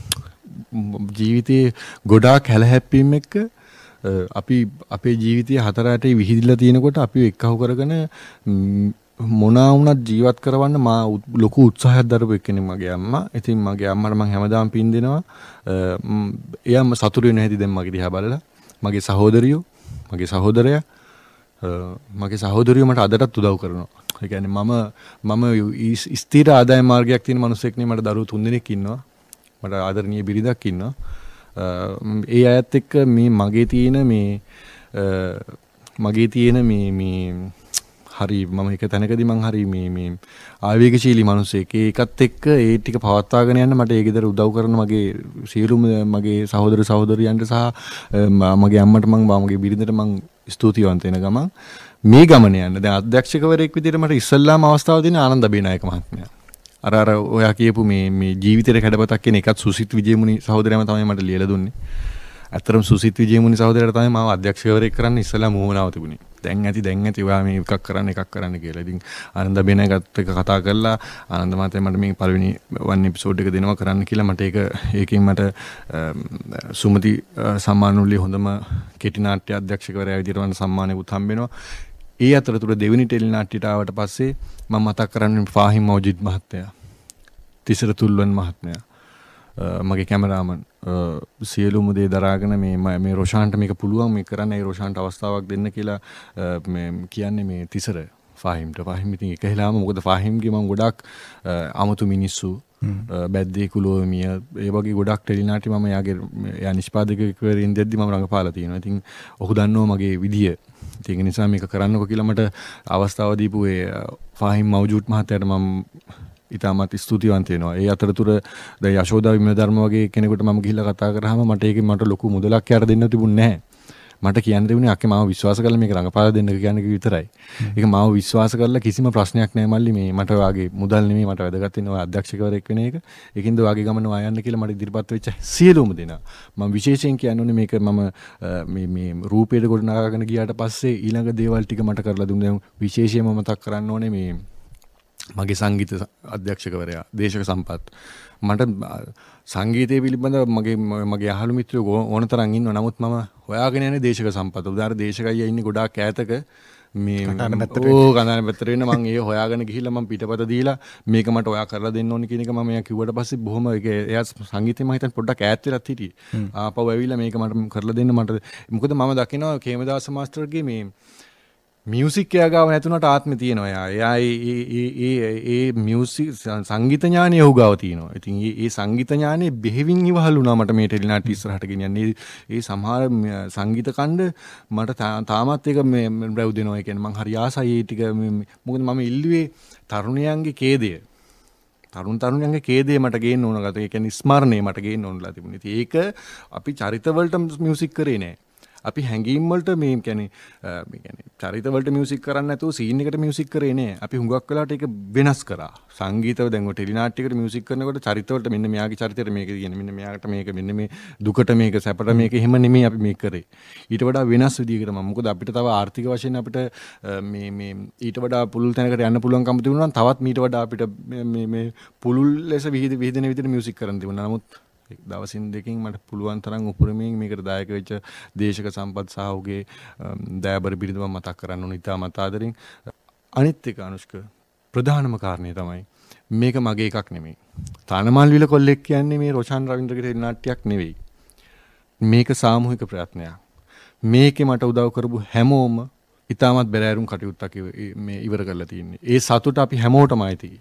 ජීවිතේ ගොඩාක් හැලහැප්පීම් එක්ක අපි අපේ ජීවිතය 4-8 විහිදිලා තියෙනකොට අපි එක්කහුව කරගෙන මොනවා වුණත් ජීවත් කරවන්න මා ලොකු උත්සාහයක් දරපු එක්කෙනෙක් මගේ අම්මා. ඉතින් මගේ අම්මට මම හැමදාම පින් දෙනවා. එයාම සතුටු වෙන හැටි දැන් මගේ දිහා බලලා. මගේ සහෝදරියෝ, මගේ සහෝදරයා, මගේ සහෝදරියෝ මට අදටත් උදව් කරනවා. ඒ කියන්නේ මම ස්ථිර ආදාය මාර්ගයක් තියෙන මිනිසෙක් නේ. මට දරුවෝ 3 දෙනෙක් ඉන්නවා. මට ආදරණීය බිරිඳක් ඉන්නවා. ඒ අයත් එක්ක මේ මගේ තියෙන මේ හරි මම එක තැනකදී මං හරි මේ ආවේගශීලී මිනිසෙක්. ඒකත් එක්ක ඒ ටික පවත්වාගෙන යන්න මට ඒ ගෙදර උදව් කරන මගේ සියලුම මගේ සහෝදර සහෝදරියන්ට සහ මගේ අම්මට මගේ බිරිඳට මං ස්තුතිවන්ත වෙන ගමන් මේ ගමන යන්න. දැන් අධ්‍යක්ෂකවරයෙක් විදිහට මට ඉස්සල්ලාම අවස්ථාව දෙන ආනන්ද අබේනායක මහත්මයා. අර ඔයා කියපු මේ ජීවිතේට කැඩපතක් කියන එකත් සුසිත් විජේමුනි සහෝදරයාම තමයි මට ලියලා දුන්නේ. ඇත්තටම සුසිත් විජේමුනි සහෝදරයාට තමයි මම අධ්‍යක්ෂකවරයෙක් කරන්න ඉස්සලා මුවමනාව තිබුණේ. දැන් ඇති ඔයා මේ එකක් කරන්න කියලා. ඉතින් ආනන්ද අබේනායකත් එක්ක කතා කරලා ආනන්ද මහත්තයා මට මේ පළවෙනි වන් එපිසෝඩ් එක දෙනවා කරන්න කියලා මට ඒකෙන් මට සුමති සම්මානෝල්ලේ හොඳම කෙටි නාට්‍ය අධ්‍යක්ෂකවරයා විදිහට වන්න සම්මානයකුත් හම්බ වෙනවා. ඒ අතරතුර දෙවෙනි ටෙලි නාට්‍යයට ආවට පස්සේ මම මතක් කරන්නේ ෆාහිම් මෞජිද් මහත්තයා, තිසර තුල්වන් මහත්මයා, මගේ කැමරාමන් සියලුම දේ දරාගෙන මේ රොෂාන්ට මේක පුළුවන් මේ කරන්න. ඒ රොෂාන්ට අවස්ථාවක් දෙන්න කියලා මේ කියන්නේ මේ තිසර ෆාහිම්ට. ෆාහිම් ඉතින් එක හිලාම මොකද ෆාහිම්ගේ මම ගොඩක් අමුතු මිනිස්සු බැද්දේ කුලෝමිය ඒ වගේ ගොඩක් ටෙලි නාට්‍ය මම එයා නිෂ්පාදකවරින් දෙද්දි මම රඟපාලා තියෙනවා. ඉතින් ඔහු දන්නවා මගේ විදිය. ඒක නිසා මේක කරන්නකෝ කියලා මට අවස්ථාව දීපු ඒ ෆාහිම් මෞජූද් මහත්තයාට මම ඉතාමත් ස්තුතිවන්ත වෙනවා. ඒ අතරතුර දැන් යශෝදා විමලධර්ම වගේ කෙනෙකුට මම ගිහිල්ලා කතා කරාම මට ඒකෙන් මට ලොකු මුදලක් යාර දෙන්න තිබුණේ නැහැ. මට කියන්න තිබුණේ අක්කේ මාව විශ්වාස කරලා මේක රඟපාලා දෙන්න කියන්නේ විතරයි. ඒක මාව විශ්වාස කරලා කිසිම ප්‍රශ්නයක් නැහැ මල්ලි මේ මට වාගේ මුදල් නෙමෙයි මට වැදගත් වෙන්නේ ඔය අධ්‍යක්ෂකවරයෙක් වෙන එක. ඒකින්ද වාගේ ගමන ආයන්න කියලා මට ඉදිරිපත් වෙච්ච සියලුම දෙනා මම විශේෂයෙන් කියන්නේ මේක මම මේ රූපයට කොට නගාගෙන ගියාට පස්සේ ඊළඟ දේවල් ටික මට කරලා දුන්නා. විශේෂයෙන්ම මතක් කරන්න ඕනේ මේ මගේ සංගීත අධ්‍යක්ෂකවරයා දේශක සම්පත් මට සංගීතය පිළිබඳ මගේ අහළු මිත්‍රයෝ ඕන තරම් ඉන්නවා. නමුත් මම හොයාගෙන යන්නේ දේශක සම්පත්. උදාහරණ දේශකයියා ඉන්නේ ගොඩාක් ඈතක මේ කඳාන පැත්තට වෙන්න මම ඒ හොයාගෙන ගිහිල්ලා මම පිටපත දීලා මේක මට ඔයා කරලා දෙන්න ඕනේ කියන එක මම එයා කිව්වට පස්සේ බොහොම එයා සංගීතේ මම හිතන්නේ පොඩ්ඩක් ඈත් වෙලත් හිටියේ. ආපහු ඇවිල්ලා මේක මට කරලා දෙන්න මට මොකද මම දකිනවා කේමදාස මාස්ටර්ගේ මේ මියුසික් එයා ගාව නැතුණට ආත්මේ තියෙනවා. එයා ඒ මියුසික් සංගීත ඥානය ඔහු ගාව තියෙනවා. ඉතින් ඒ සංගීත ඥානය බෙහෙවින් ඉවහල් වුණා මට මේ ටෙලිනාට්‍ය ඉස්සරහට ගෙනියන්නේ. ඒ සමහර සංගීත ඛණ්ඩ මට තාමත් ඒක මේ රැව් දෙනවා. ඒ කියන්නේ මං හරි ආසයි ඒ ටික මොකද මම ඉල්ලුවේ තරුණයන්ගේ ඛේදය. තරුණයන්ගේ ඛේදය මට ගේන්න ඕන ගත. ඒ කියන්නේ ස්මරණය මට ගේන්න ඕනලා තිබුණේ. ඉතින් ඒක අපි චරිතවලට මියුසික් කරේ නෑ. අපි හැංගීම් වලට මේ කියන්නේ චරිත වලට මියුසික් කරන්නේ නැතුව සීන් එකට මියුසික් කරේ නෑ. අපි හුඟක් වෙලාවට ඒක වෙනස් කරා. සංගීතව දැන් ඔය ටෙලිනාට්‍යයකට මියුසික් කරනකොට චරිත වලට මෙන්න මෙයාගේ චරිතයට මේක කියන්නේ මෙන්න මෙයාට මේක මෙන්න මේ දුකට මේක සැපට මේක එහෙම නෙමෙයි අපි මේක කරේ. ඊට වඩා වෙනස් විදිහකට මම මොකද අපිට තව ආර්ථික වශයෙන් අපිට මේ ඊට වඩා පුළුල් තැනකට යන්න පුළුවන්කම තිබුණා නම් තවත් මීට වඩා අපිට මේ පුළුල් ලෙස විහිදෙන විදිහට මියුසික් කරන්න තිබුණා. නමුත් දවසින් දෙකකින් මට පුළුවන් තරම් උපරිමයෙන් මේකට දායක වෙච්ච දේශක සම්පත් සහ ඔහුගේ දයාබර බිරිඳ මම මතක් කරන්න ඕන ඉතාමත් ආදරෙන්. අනිත් එක අනුෂ්ක ප්‍රධානම කාරණේ තමයි මේක මගේ එකක් නෙමෙයි. තානමල් විල කොල්ලෙක් කියන්නේ මේ රොෂාන් රවින්ද්‍රගේ ටෙලිනාට්‍යයක් නෙවෙයි. මේක සාමූහික ප්‍රයත්නයක්. මේකේ මට උදව් කරපු හැමෝම ඉතාමත් බැරෑරුම් කටයුත්තක් මේ ඉවර කරලා තියෙන්නේ. ඒ සතුට අපි හැමෝටම අයිතියි.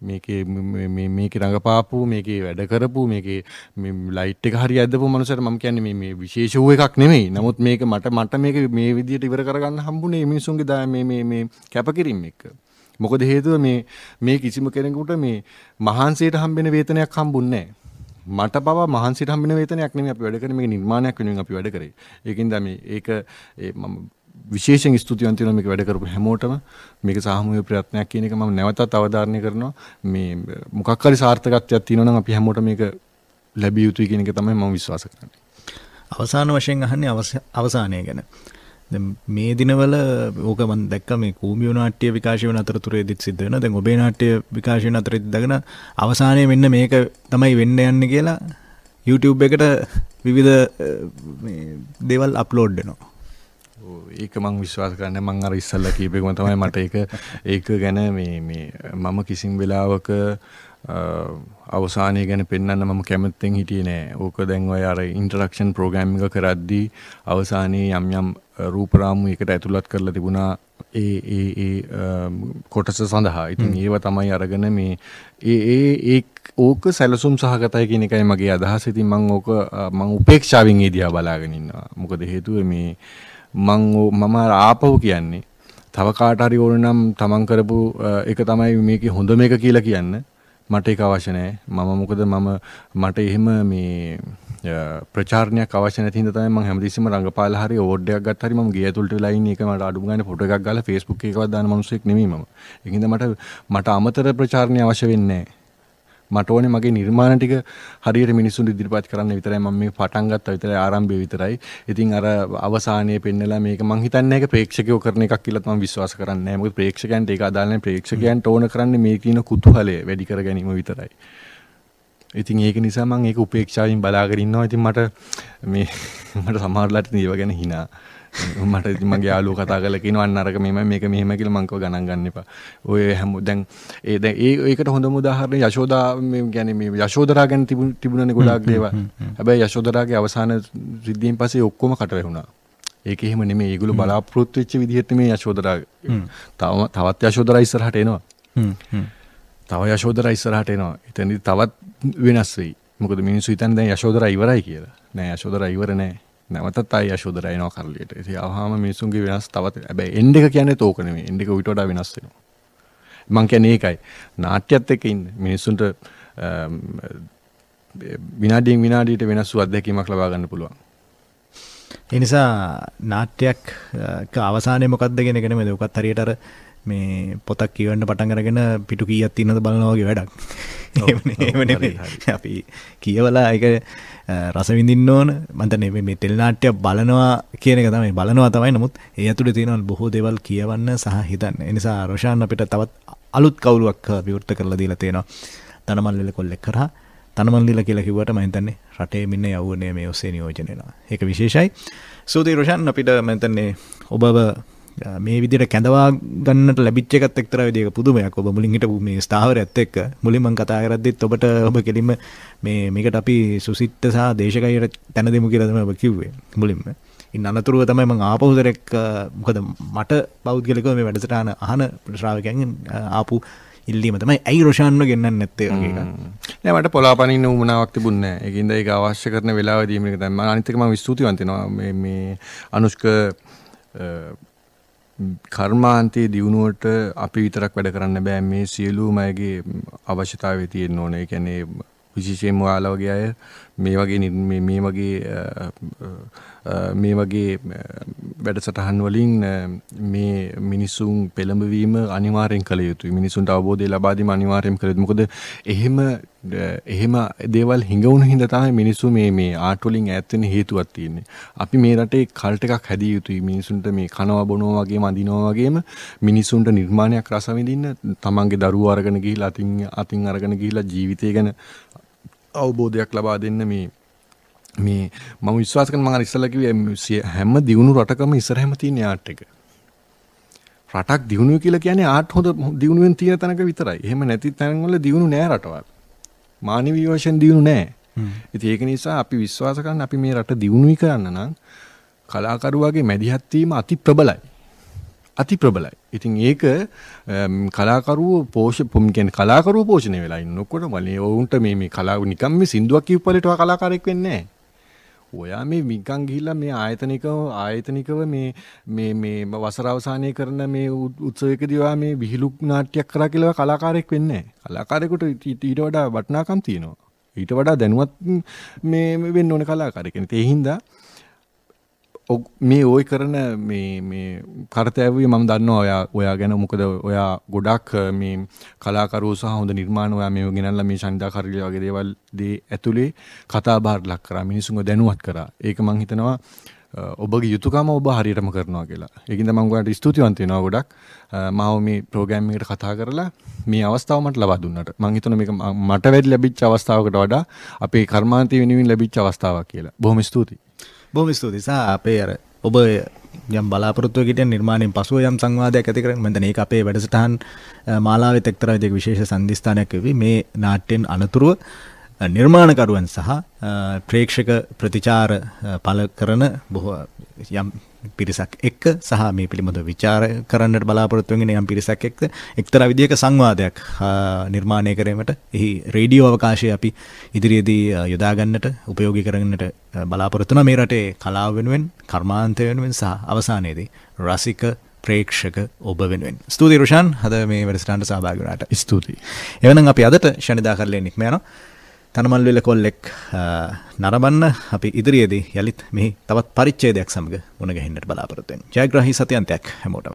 මේකේ රඟපාපු මේකේ වැඩ කරපු මේකේ ලයිට් එක හරිය ඇදපු මනුස්සයට මම කියන්නේ මේ විශේෂ වූ එකක් නෙමෙයි. නමුත් මේක මට මේක මේ විදියට ඉවර කරගන්න හම්බුනේ මේ මිනිසුන්ගේ මේ කැපකිරීම එක්ක. මොකද හේතුව මේ කිසිම කෙනෙකුට මේ මහන්සියට හම්බෙන වේතනයක් හම්බුන්නේ නැහැ. මට පවා මහන්සියට හම්බෙන වේතනයක් නෙමෙයි අපි වැඩ කරන්නේ. මේක නිර්මාණයක් වෙනුවෙන් අපි වැඩ කරේ. ඒකින්ද මේක මම විශේෂයෙන් ස්තුතිවන්ත වෙනවා මේක වැඩ කරපු හැමෝටම. මේක සාමූහික ප්‍රයත්නයක් කියන එක මම නැවතත් අවධාරණය කරනවා. මේ මොකක් හරි සාර්ථකත්වයක් තියෙනවා නම් අපි හැමෝටම මේක ලැබිය යුතුයි කියන එක තමයි මම විශ්වාස කරන්නේ. අවසාන වශයෙන් අහන්නේ අවසානය ගැන. දැන් මේ දිනවල ඕක මම දැක්ක මේ කූඹියෝ නාට්‍ය විකාශය වෙන අතරතුරේදීත් සිද්ධ වෙනවා. දැන් ඔබේ නාට්‍ය විකාශය වෙන අතරේදී දගෙන අවසානයේ මෙන්න මේක තමයි වෙන්න යන්නේ කියලා YouTube එකට විවිධ දේවල් අප්ලෝඩ් වෙනවා. ඒක මං විශ්වාස කරන්නේ මං අර ඉස්සල්ලා කියපේකම තමයි මට ඒක ගැන මේ මම කිසිම වෙලාවක අවසානය ගැන පෙන්වන්න මම කැමතිෙන් හිටියේ නෑ. ඕක දැන් ඔය අර ඉන්ටරැක්ෂන් ප්‍රෝග්‍රෑම් එක කරද්දී අවසානයේ යම් රූපරාමු එකට ඇතුළත් කරලා තිබුණා ඒ කොටස සඳහා. ඉතින් ඒව තමයි අරගෙන මේ ඕක සැලසුම් සහගතයි කියන එකයි මගේ අදහස. ඉතින් මං උපේක්ෂාවෙන් ඒ දිහා බලාගෙන ඉන්නවා. මොකද හේතුව මේ මම ආපහු කියන්නේ තව කාට හරි ඕන නම් තමන් කරපු එක තමයි මේකේ හොඳ මේක කියලා කියන්න මට ඒක අවශ්‍ය නැහැ. මොකද මට එහෙම මේ ප්‍රචාරණයක් අවශ්‍ය නැති හින්දා තමයි මම හැමතිස්සෙම රංගපාලා හරි ඕඩ් එකක් ගත්ත හරි මම ගේ ඇතුළට වෙලා ඉන්නේ. ඒක මට අඩුම ගානේ ෆොටෝ එකක් ගාලා Facebook එකකවත් දාන මිනිස්සෙක් නෙමෙයි මම. ඒකින්ද මට අමතර ප්‍රචාරණය අවශ්‍ය වෙන්නේ නැහැ. මට ඕනේ මගේ නිර්මාණ ටික හරියට මිනිස්සුන්ට ඉදිරිපත් කරන්න විතරයි. මම මේ පටන් ගත්තා විතරයි, ආරම්භය විතරයි. ඉතින් අර අවසානයේ පෙන්නලා මේක මං හිතන්නේ ඒක ප්‍රේක්ෂකයෝ කරන එකක් කියලාත් මම විශ්වාස කරන්නේ නැහැ. මොකද ප්‍රේක්ෂකයන්ට ඒක අදාළ නැහැ. ප්‍රේක්ෂකයන්ට ඕන කරන්නේ මේ කියන කුතුහලය වැඩි කර ගැනීම විතරයි. ඉතින් ඒක නිසා මම ඒක උපේක්ෂාවෙන් බලාගෙන ඉන්නවා. ඉතින් මට සමහරලාට ඒව ගැන hina මට ඉතින් මගේ යාළුවෝ කතා කරලා කියනවා අන්න අරක මෙහෙමයි මේක මෙහෙමයි කියලා මං කව ගණන් ගන්න එපා. ඔය දැන් ඒකට හොඳම උදාහරණය යශෝදා මේ කියන්නේ මේ යශෝදරා ගැන තිබුණනේ ගොඩාක් දේවල්. හැබැයි යශෝදරාගේ අවසාන සිද්ධියෙන් පස්සේ ඔක්කොම කට වැහුණා. ඒක එහෙම නෙමෙයි. ඒගොල්ලෝ බලාපොරොත්තු වෙච්ච විදිහට මේ යශෝදරා තවත් යශෝදරා ඉස්සරහට එනවා. තව යශෝදරා ඉස්සරහට එනවා. එතනදී තවත් වෙනස් වෙයි. මොකද මිනිස්සු හිතන්නේ දැන් යශෝදරා ඉවරයි කියලා. නෑ යශෝදරා ඉවර නෑ. නැවතත් ආයි යශෝදරා එනවා කරලියට. ඉතින් ආවම මිනිස්සුන්ගේ වෙනස් තවත් හැබැයි එන්ඩ් එක කියන්නේ තෝක නෙමෙයි. එන්ඩ් එක ඊට වඩා වෙනස් වෙනවා. මං කියන්නේ ඒකයි. නාට්‍යයත් එක්ක ඉන්න මිනිස්සුන්ට විනාඩියෙන් විනාඩියට වෙනස් වූ අත්දැකීමක් ලබා ගන්න පුළුවන්. ඒ නිසා නාට්‍යයක් අවසානයේ මොකක්ද කියන එක නෙමෙයි. ඔකත් හරියට අර මේ පොතක් කියවන්න පටන් අරගෙන පිටු කීයක් තියෙනවද බලනවා වගේ වැඩක්. එහෙම නෙමෙයි. අපි කියවලා ඒක රස විඳින්න ඕන. මම දන්නේ මේ ටෙලි නාට්‍ය බලනවා කියන එක තමයි. නමුත් ඒ ඇතුලේ තියෙන බොහෝ දේවල් කියවන්න සහ හිතන්න. ඒ නිසා රොෂාන් අපිට තවත් අලුත් කවුලුවක් විවෘත කරලා දීලා තියෙනවා තනමල්ලිල කොල්ලෙක් කරා. තනමල්ලිල කියලා කිව්වට මම හිතන්නේ රටේ මින්න යවුනේ මේ ඔස්සේ නියෝජනය වෙනවා. ඒක විශේෂයි. සෝදී රොෂන් අපිට මම හිතන්නේ ඔබව මේ විදිහට කැඳවා ගන්නට ලැබිච්ච එකත් එක්තරා විදිහක පුදුමයක්. ඔබ මුලින් හිටපු මේ ස්ථාවරයත් එක්ක මුලින් මම කතා කරද්දිත් ඔබට ඔබ කෙලින්ම මේකට අපි සුසිට්ට සහ දේශකයට තැන දෙමු කියලා තමයි ඔබ කිව්වේ මුලින්ම. ඉන්න අනතුරුව තමයි මම ආපහුදරෙක් මොකද මට පෞද්ගලිකව මේ වැඩසටහන අහන ශ්‍රාවකයන්ගෙන් ආපු ඉල්ලීම තමයි ඇයි රොෂාන්ව ගෙන්නන්නේ නැත්තේ වගේ එකක්. නෑ මට පොළාපනින්න උවමනාවක් තිබුණේ නෑ. ඒකින්ද ඒක අවශ්‍ය කරන වෙලාවෙදී මේක තමයි. මම අනිත් එක මම ස්තුතිවන්ත වෙනවා මේ අනුෂ්ක කර්මාන්තයේ දියුණුවට අපි විතරක් වැඩ කරන්න බෑ. මේ සියලුම අයගේ අවශ්‍යතාවය තියෙන්න ඕනේ. ඒ කියන්නේ විශේෂයෙන්ම ඔයාලා වගේ අය මේ වගේ වැඩසටහන් වලින් මේ මිනිසුන් පෙළඹවීම අනිවාර්යෙන් කළ යුතුයි. මිනිසුන්ට අවබෝධය ලබා දීම අනිවාර්යෙන් කළ යුතුයි. මොකද එහෙම දේවල් හිඟවුණු හින්දා තමයි මිනිස්සු මේ ආර්ට් වලින් ඈත් වෙන්න හේතුවක් තියෙන්නේ. අපි මේ රටේ කල්ට් එකක් හැදිය යුතුයි. මිනිසුන්ට මේ කනවා බොනවා වගේම අඳිනවා වගේම මිනිසුන්ට නිර්මාණයක් රස විඳින්න, තමන්ගේ දරුවෝ අරගෙන ගිහිලා අතින් අරගෙන ගිහිලා ජීවිතය ගැන අවබෝධයක් ලබා දෙන්න මේ මම විශ්වාස කරන මම අර ඉස්සෙල්ලා කිව්වේ හැම දියුණු රටකම ඉස්සරහම තියෙන ආර්ට් එක. රටක් දියුණුව කියලා කියන්නේ ආර්ට් හොඳ දියුණුවෙන් තියෙන තැනක විතරයි. එහෙම නැති තැන්වල දියුණු නෑ රටවල්. මානවීය වශයෙන් දියුණු නෑ. ඉතින් ඒක නිසා අපි විශ්වාස කරන අපි මේ රට දියුණුවී කරන්න නම් කලාකරුවාගේ මැදිහත් වීම අති ප්‍රබලයි. ඉතින් ඒක කලාකරුවෝ පෝෂණය වෙලා ඉන්නකොට වලේ වුන්ට මේ කලාව නිකම් මේ සින්දුවක් කියපුවලට ඔයා කලාකාරයෙක් වෙන්නේ නැහැ. ඔයා මේ නිකන් ගිහිල්ලා මේ ආයතනිකව මේ වසර අවසානයේ කරන මේ උත්සවයකදී ඔයා මේ විහිළු නාට්‍යයක් කරා කියලා ඔයා කලාකාරයෙක් වෙන්නේ නැහැ. කලාකාරයෙකුට ඊට වඩා වටිනාකම් තියෙනවා. ඊට වඩා දැනුවත් මේ වෙන්න ඕනේ කලාකාරයෙක්. ඒ හින්දා මේ ඔය කරන මේ කරතැවුවේ මම දන්නවා ඔයා ගැන. මොකද ඔයා ගොඩක් මේ කලාකරුවෝ සහ හොඳ නිර්මාණ ඔයා මේව ගෙනල්ලා මේ ශනිදා කරලිය වගේ දේවල් ඇතුලේ කතා බහට ලක් කරා, මිනිසුන්ව දැනුවත් කරා. ඒක මම හිතනවා ඔබගේ යුතුයකම ඔබ හරියටම කරනවා කියලා. ඒකින්ද මම ඔයාලට ස්තුතිවන්ත වෙනවා ගොඩක්. මාව මේ ප්‍රෝග්‍රෑම් එකට කතා කරලා මේ අවස්ථාව මට ලබා දුන්නාට. මම හිතනවා මේක මට වැඩි ලැබිච්ච අවස්ථාවකට වඩා අපේ කර්මාන්තය වෙනුවෙන් ලැබිච්ච අවස්ථාවක් කියලා. බොහොම ස්තුතියි. බොහොම ස්තුතියි. අපේ අර ඔබ යම් බලාපොරොත්තුවක හිටියන් නිර්මාණයෙන් පසුව යම් සංවාදයක් ඇති කරගෙන මම දැන් ඒක අපේ වැඩසටහන් මාලාවෙත් එක්තරා විදිහක විශේෂ සම්දිස්ථානයක් වෙවි. මේ නාට්‍යෙන් අනතුරුව නිර්මාණකරුවන් සහ ප්‍රේක්ෂක ප්‍රතිචාර පළ කරන බොහෝ යම් පිරිසක් එක්ක සහ මේ පිළිබඳව විචාර කරන්නට බලාපොරොත්තු වෙන යම් පිරිසක් එක්ක එක්තරා විදිහක සංවාදයක් නිර්මාණය කිරීමට එහි රේඩියෝ අවකාශය අපි ඉදිරියේදී යොදා ගන්නට උපයෝගී කරගන්නට බලාපොරොත්තු වෙනවා මේ රටේ කලාව වෙනුවෙන්, කර්මාන්තය වෙනුවෙන් සහ අවසානයේදී රසික ප්‍රේක්ෂක ඔබ වෙනුවෙන්. ස්තුතියි රුෂාන් අද මේ වැඩසටහනට සහභාගී වුණාට. ස්තුතියි. එවනම් අපි අදට ශනිදා කරලේ නික්ම යනවා. තනමල්විල කොල්ලෙක් නරඹන්න අපි ඉදිරියේදී යලිත් මෙහි තවත් පරිච්ඡේදයක් සමග මුණ ගැහෙන්නට බලාපොරොත්තු වෙනවා. ජයග්‍රාහී සතියන්තයක් හැමෝටම.